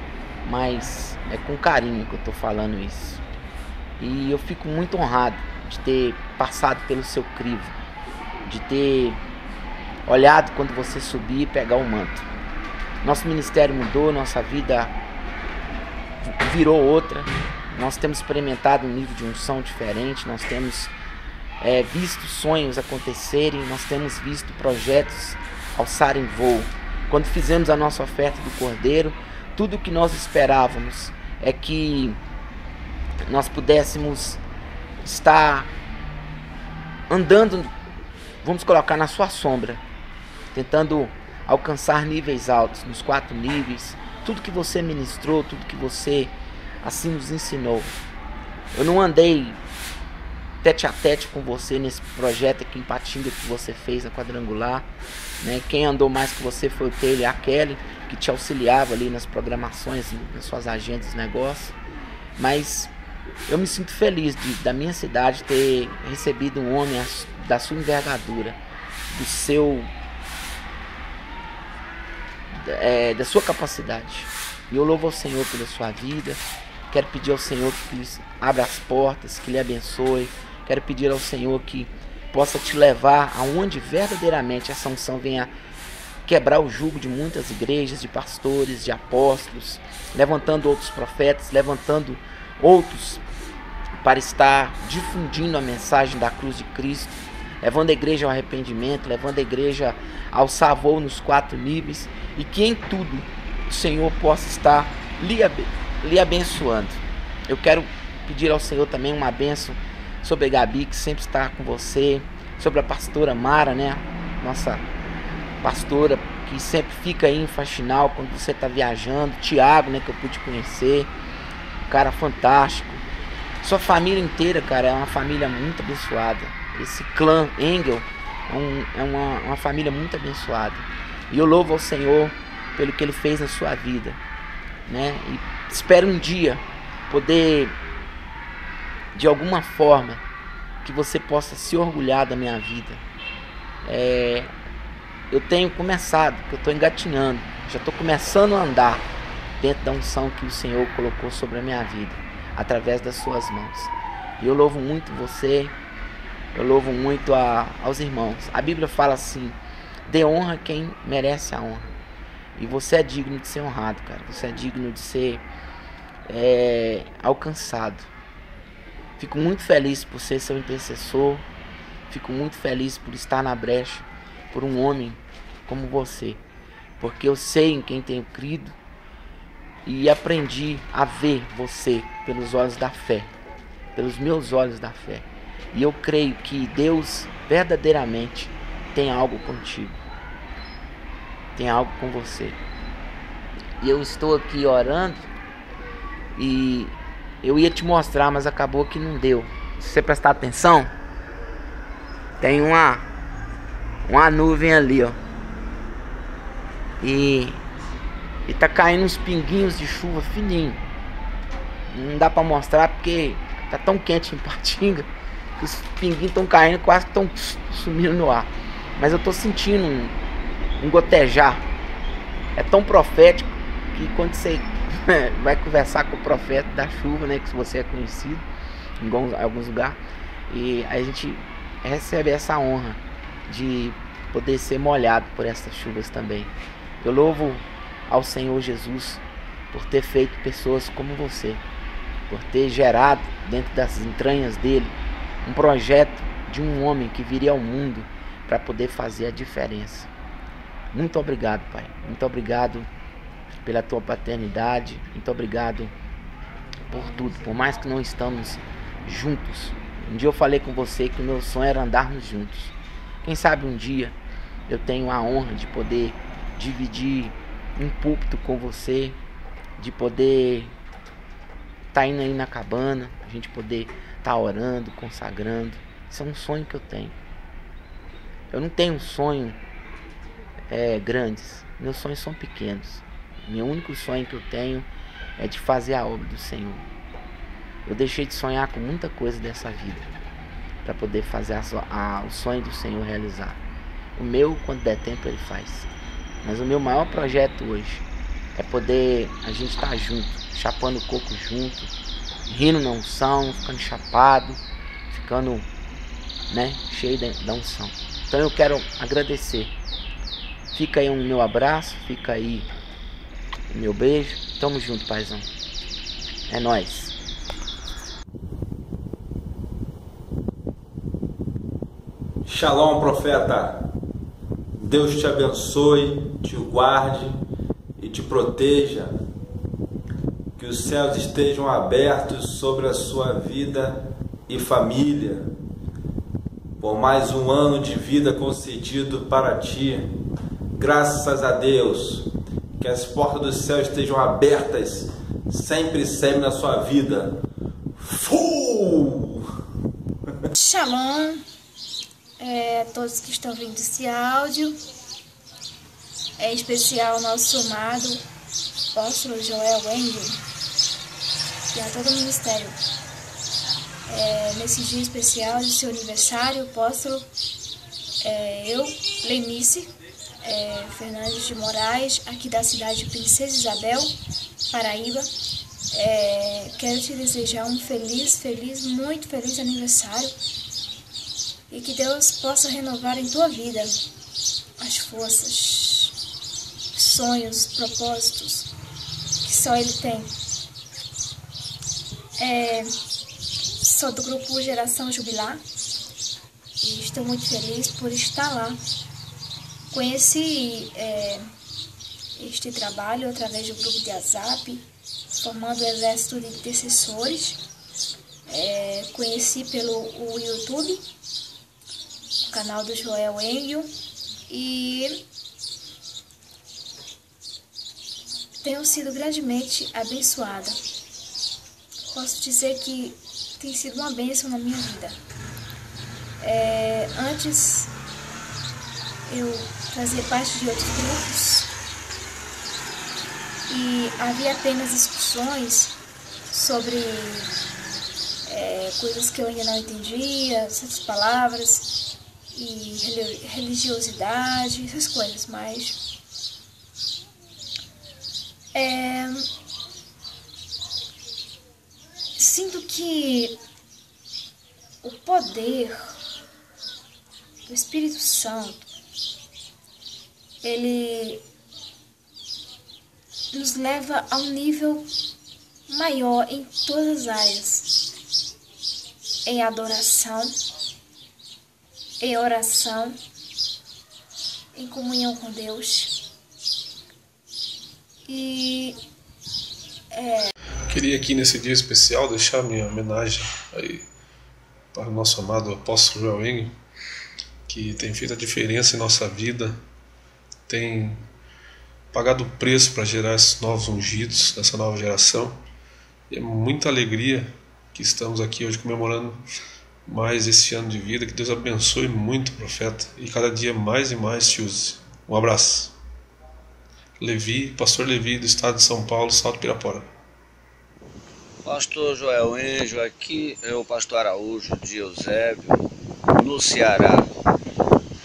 [SPEAKER 6] mas é com carinho que eu tô falando isso. E eu fico muito honrado de ter passado pelo seu crivo, de ter olhado quando você subir e pegar o manto. Nosso ministério mudou, nossa vida virou outra. Nós temos experimentado um nível de unção diferente. Nós temos visto sonhos acontecerem. Nós temos visto projetos alçarem voo. Quando fizemos a nossa oferta do Cordeiro, tudo o que nós esperávamos é que nós pudéssemos estar andando, vamos colocar, na sua sombra, tentando alcançar níveis altos, nos 4 níveis, tudo que você ministrou, tudo que você assim nos ensinou. Eu não andei tete a tete com você nesse projeto aqui em Ipatinga que você fez na Quadrangular, né? Quem andou mais com você foi o Taylor e a Kelly, que te auxiliava ali nas programações, nas suas agendas, negócios. Mas eu me sinto feliz da minha cidade ter recebido um homem da sua envergadura, da sua capacidade. E eu louvo ao Senhor pela sua vida. Quero pedir ao Senhor que abra as portas, que lhe abençoe. Quero pedir ao Senhor que possa te levar aonde verdadeiramente essa unção venha quebrar o jugo de muitas igrejas, de pastores, de apóstolos, levantando outros profetas, levantando outros para estar difundindo a mensagem da cruz de Cristo, levando a igreja ao arrependimento, levando a igreja ao voo nos 4 níveis, e que em tudo o Senhor possa estar lhe abençoando. Eu quero pedir ao Senhor também uma bênção sobre a Gabi, que sempre está com você, sobre a pastora Mara, né? Nossa pastora, que sempre fica aí em Faxinal quando você está viajando. Tiago, né, que eu pude conhecer, um cara fantástico. Sua família inteira, cara, é uma família muito abençoada. Esse clã Engel é uma família muito abençoada. E eu louvo ao Senhor pelo que Ele fez na sua vida, né? E espero um dia poder, de alguma forma, que você possa se orgulhar da minha vida. Eu tenho começado, eu estou engatinhando, já estou começando a andar dentro da unção que o Senhor colocou sobre a minha vida, através das suas mãos. E eu louvo muito você, eu louvo muito aos irmãos. A Bíblia fala assim: dê honra a quem merece a honra. E você é digno de ser honrado, cara. Você é digno de ser alcançado. Fico muito feliz por ser seu intercessor. Fico muito feliz por estar na brecha por um homem como você. Porque eu sei em quem tenho crido e aprendi a ver você pelos olhos da fé, pelos meus olhos da fé. E eu creio que Deus verdadeiramente tem algo contigo, tem algo com você. E eu estou aqui orando e eu ia te mostrar, mas acabou que não deu. Se você prestar atenção, tem uma nuvem ali, ó. E tá caindo uns pinguinhos de chuva fininho. Não dá pra mostrar porque tá tão quente em Ipatinga que os pinguinhos estão caindo, quase que estão sumindo no ar. Mas eu tô sentindo um gotejar. É tão profético que quando você vai conversar com o profeta da chuva, né? Que você é conhecido em alguns lugares. E a gente recebe essa honra de poder ser molhado por essas chuvas também. Eu louvo ao Senhor Jesus por ter feito pessoas como você, por ter gerado dentro das entranhas dele um projeto de um homem que viria ao mundo para poder fazer a diferença. Muito obrigado, Pai. Muito obrigado pela tua paternidade. Muito obrigado por tudo. Por mais que não estamos juntos. Um dia eu falei com você que o meu sonho era andarmos juntos. Quem sabe um dia eu tenho a honra de poder dividir um púlpito com você, de poder estar indo aí na cabana, a gente poder estar orando, consagrando. Isso é um sonho que eu tenho. Eu não tenho um sonho grandes, meus sonhos são pequenos. Meu único sonho que eu tenho é de fazer a obra do Senhor. Eu deixei de sonhar com muita coisa dessa vida para poder fazer o sonho do Senhor realizar. O meu, quando der tempo, Ele faz. Mas o meu maior projeto hoje é poder a gente estar junto, chapando o coco junto, rindo na unção, ficando chapado, ficando, né, cheio da unção. Então eu quero agradecer. Fica aí o meu abraço, fica aí o meu beijo. Tamo junto, paizão. É nóis.
[SPEAKER 7] Shalom, profeta. Deus te abençoe, te guarde e te proteja. Que os céus estejam abertos sobre a sua vida e família. Por mais um ano de vida concedido para ti. Graças a Deus. Que as portas do céu estejam abertas sempre na sua vida.
[SPEAKER 8] Shalom a todos que estão vendo esse áudio. É especial ao nosso amado apóstolo Joel Engel e a todo o ministério. Nesse dia especial de seu aniversário, apóstolo, eu, Lenice Fernandes de Moraes, aqui da cidade de Princesa Isabel, Paraíba, quero te desejar um muito feliz aniversário e que Deus possa renovar em tua vida as forças, sonhos, propósitos que só Ele tem. Sou do grupo Geração Jubilar e estou muito feliz por estar lá. Conheci este trabalho através do grupo de WhatsApp, formando o exército de intercessores. Conheci pelo YouTube, o canal do Joel Engel, e tenho sido grandemente abençoada. Posso dizer que tem sido uma bênção na minha vida. Antes eu fazia parte de outros grupos e havia apenas discussões sobre coisas que eu ainda não entendia, certas palavras e religiosidade, essas coisas, mas sinto que o poder do Espírito Santo, ele nos leva a um nível maior em todas as áreas, em adoração, em oração, em comunhão com Deus. E
[SPEAKER 27] queria aqui nesse dia especial deixar minha homenagem aí para o nosso amado apóstolo Joel Engel, que tem feito a diferença em nossa vida, tem pagado o preço para gerar esses novos ungidos dessa nova geração. E é muita alegria que estamos aqui hoje comemorando mais esse ano de vida. Que Deus abençoe muito, profeta, e cada dia mais e mais te use. Um abraço. Levi, pastor Levi, do estado de São Paulo, Salto Pirapora.
[SPEAKER 9] Pastor Joel Engel, aqui é o pastor Araújo de Eusébio, no Ceará.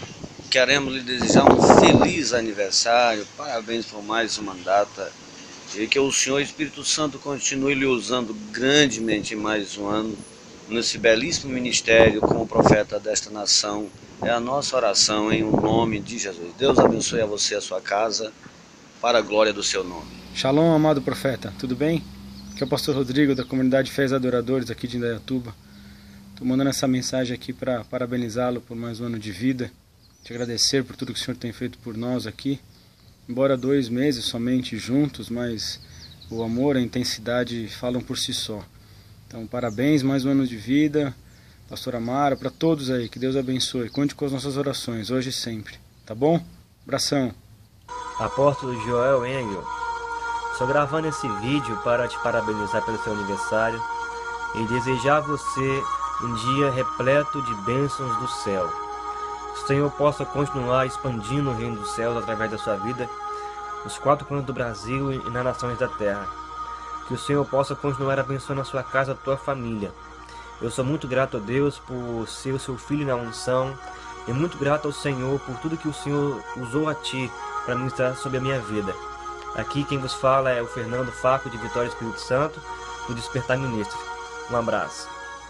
[SPEAKER 9] Queremos lhe desejar um feliz aniversário, parabéns por mais uma data E que o Senhor Espírito Santo continue lhe usando grandemente mais um ano nesse belíssimo ministério como profeta desta nação. É a nossa oração em nome de Jesus. Deus abençoe a você e a sua casa, para a glória do seu nome.
[SPEAKER 10] Shalom, amado profeta, tudo bem? Aqui é o pastor Rodrigo, da comunidade Fés Adoradores aqui de Indaiatuba. Estou mandando essa mensagem aqui para parabenizá-lo por mais um ano de vida, te agradecer por tudo que o Senhor tem feito por nós aqui. Embora 2 meses somente juntos, mas o amor, a intensidade falam por si só. Então, parabéns, mais um ano de vida, pastor Amaro, para todos aí, que Deus abençoe. Conte com as nossas orações, hoje e sempre, tá bom? Abração.
[SPEAKER 11] Apóstolo Joel Engel, estou gravando esse vídeo para te parabenizar pelo seu aniversário e desejar a você um dia repleto de bênçãos do céu. Que o Senhor possa continuar expandindo o reino dos céus através da sua vida, nos 4 cantos do Brasil e nas nações da terra. Que o Senhor possa continuar abençoando a sua casa, a tua família. Eu sou muito grato a Deus por ser o seu filho na unção e muito grato ao Senhor por tudo que o Senhor usou a ti para ministrar sobre a minha vida. Aqui quem vos fala é o Fernando Faco, de Vitória Espírito Santo, do Despertar Ministro. Um abraço.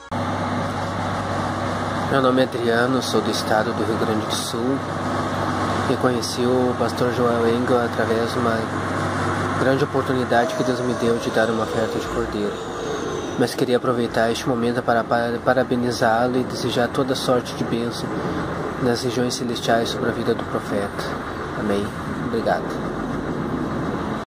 [SPEAKER 12] Meu nome é Adriano, sou do estado do Rio Grande do Sul e conheci o pastor Joel Engel através de uma grande oportunidade que Deus me deu de dar uma oferta de cordeiro. Mas queria aproveitar este momento para parabenizá-lo e desejar toda sorte de bênção nas regiões celestiais sobre a vida do profeta. Amém. Obrigado.